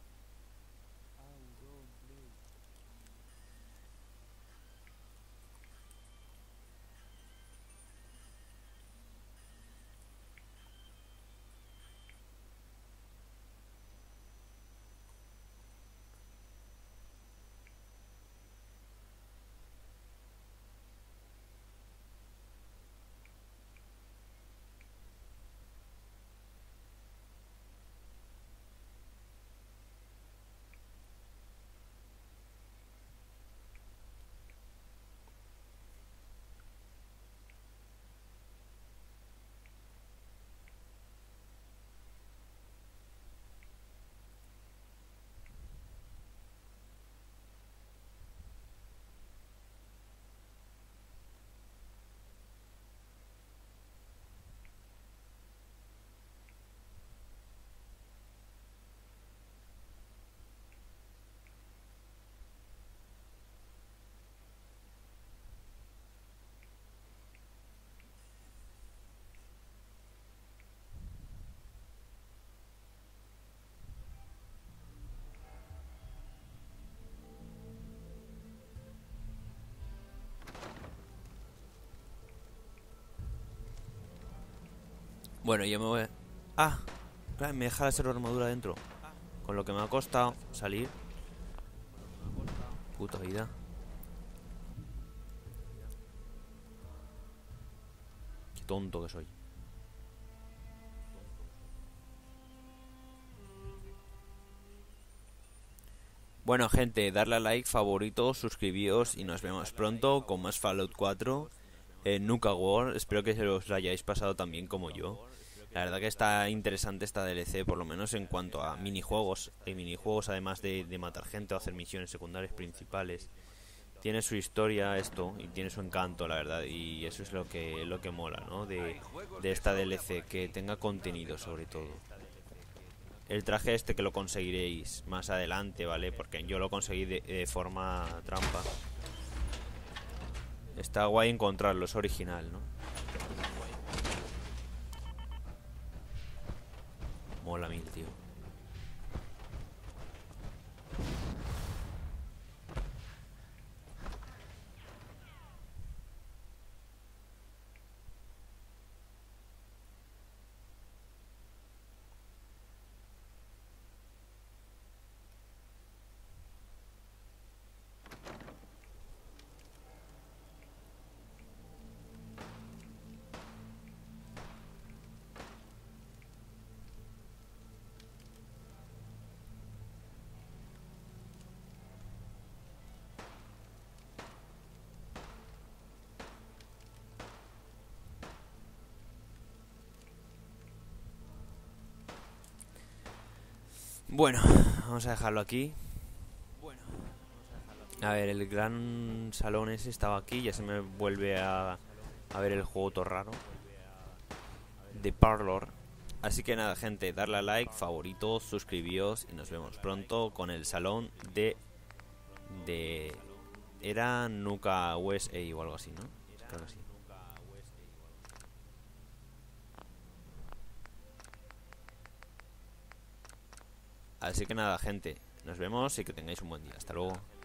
S1: Bueno, yo me voy... Ah, claro, me deja la servo armadura dentro. Con lo que me ha costado salir. Puta vida. Qué tonto que soy. Bueno, gente, darle a like, favorito, suscribíos y nos vemos pronto con más Fallout cuatro en Nuka World. Espero que se os lo hayáis pasado tan bien como yo. La verdad que está interesante esta D L C, por lo menos en cuanto a minijuegos. Hay minijuegos además de, de matar gente o hacer misiones secundarias principales. Tiene su historia esto y tiene su encanto, la verdad. Y eso es lo que lo que mola, ¿no? De, de esta D L C, que tenga contenido sobre todo. El traje este que lo conseguiréis más adelante, ¿vale? Porque yo lo conseguí de, de forma trampa. Está guay encontrarlo, es original, ¿no? Mola mil, tío. Bueno, vamos a dejarlo aquí. A ver, el gran salón ese estaba aquí. Ya se me vuelve a, a ver el juego todo raro de Parlor. Así que nada, gente, darle a like, favoritos, suscribíos y nos vemos pronto con el salón de... de... Era Nuka U S A o algo así, ¿no? Creo que sí. Así que nada, gente, nos vemos y que tengáis un buen día. Hasta luego.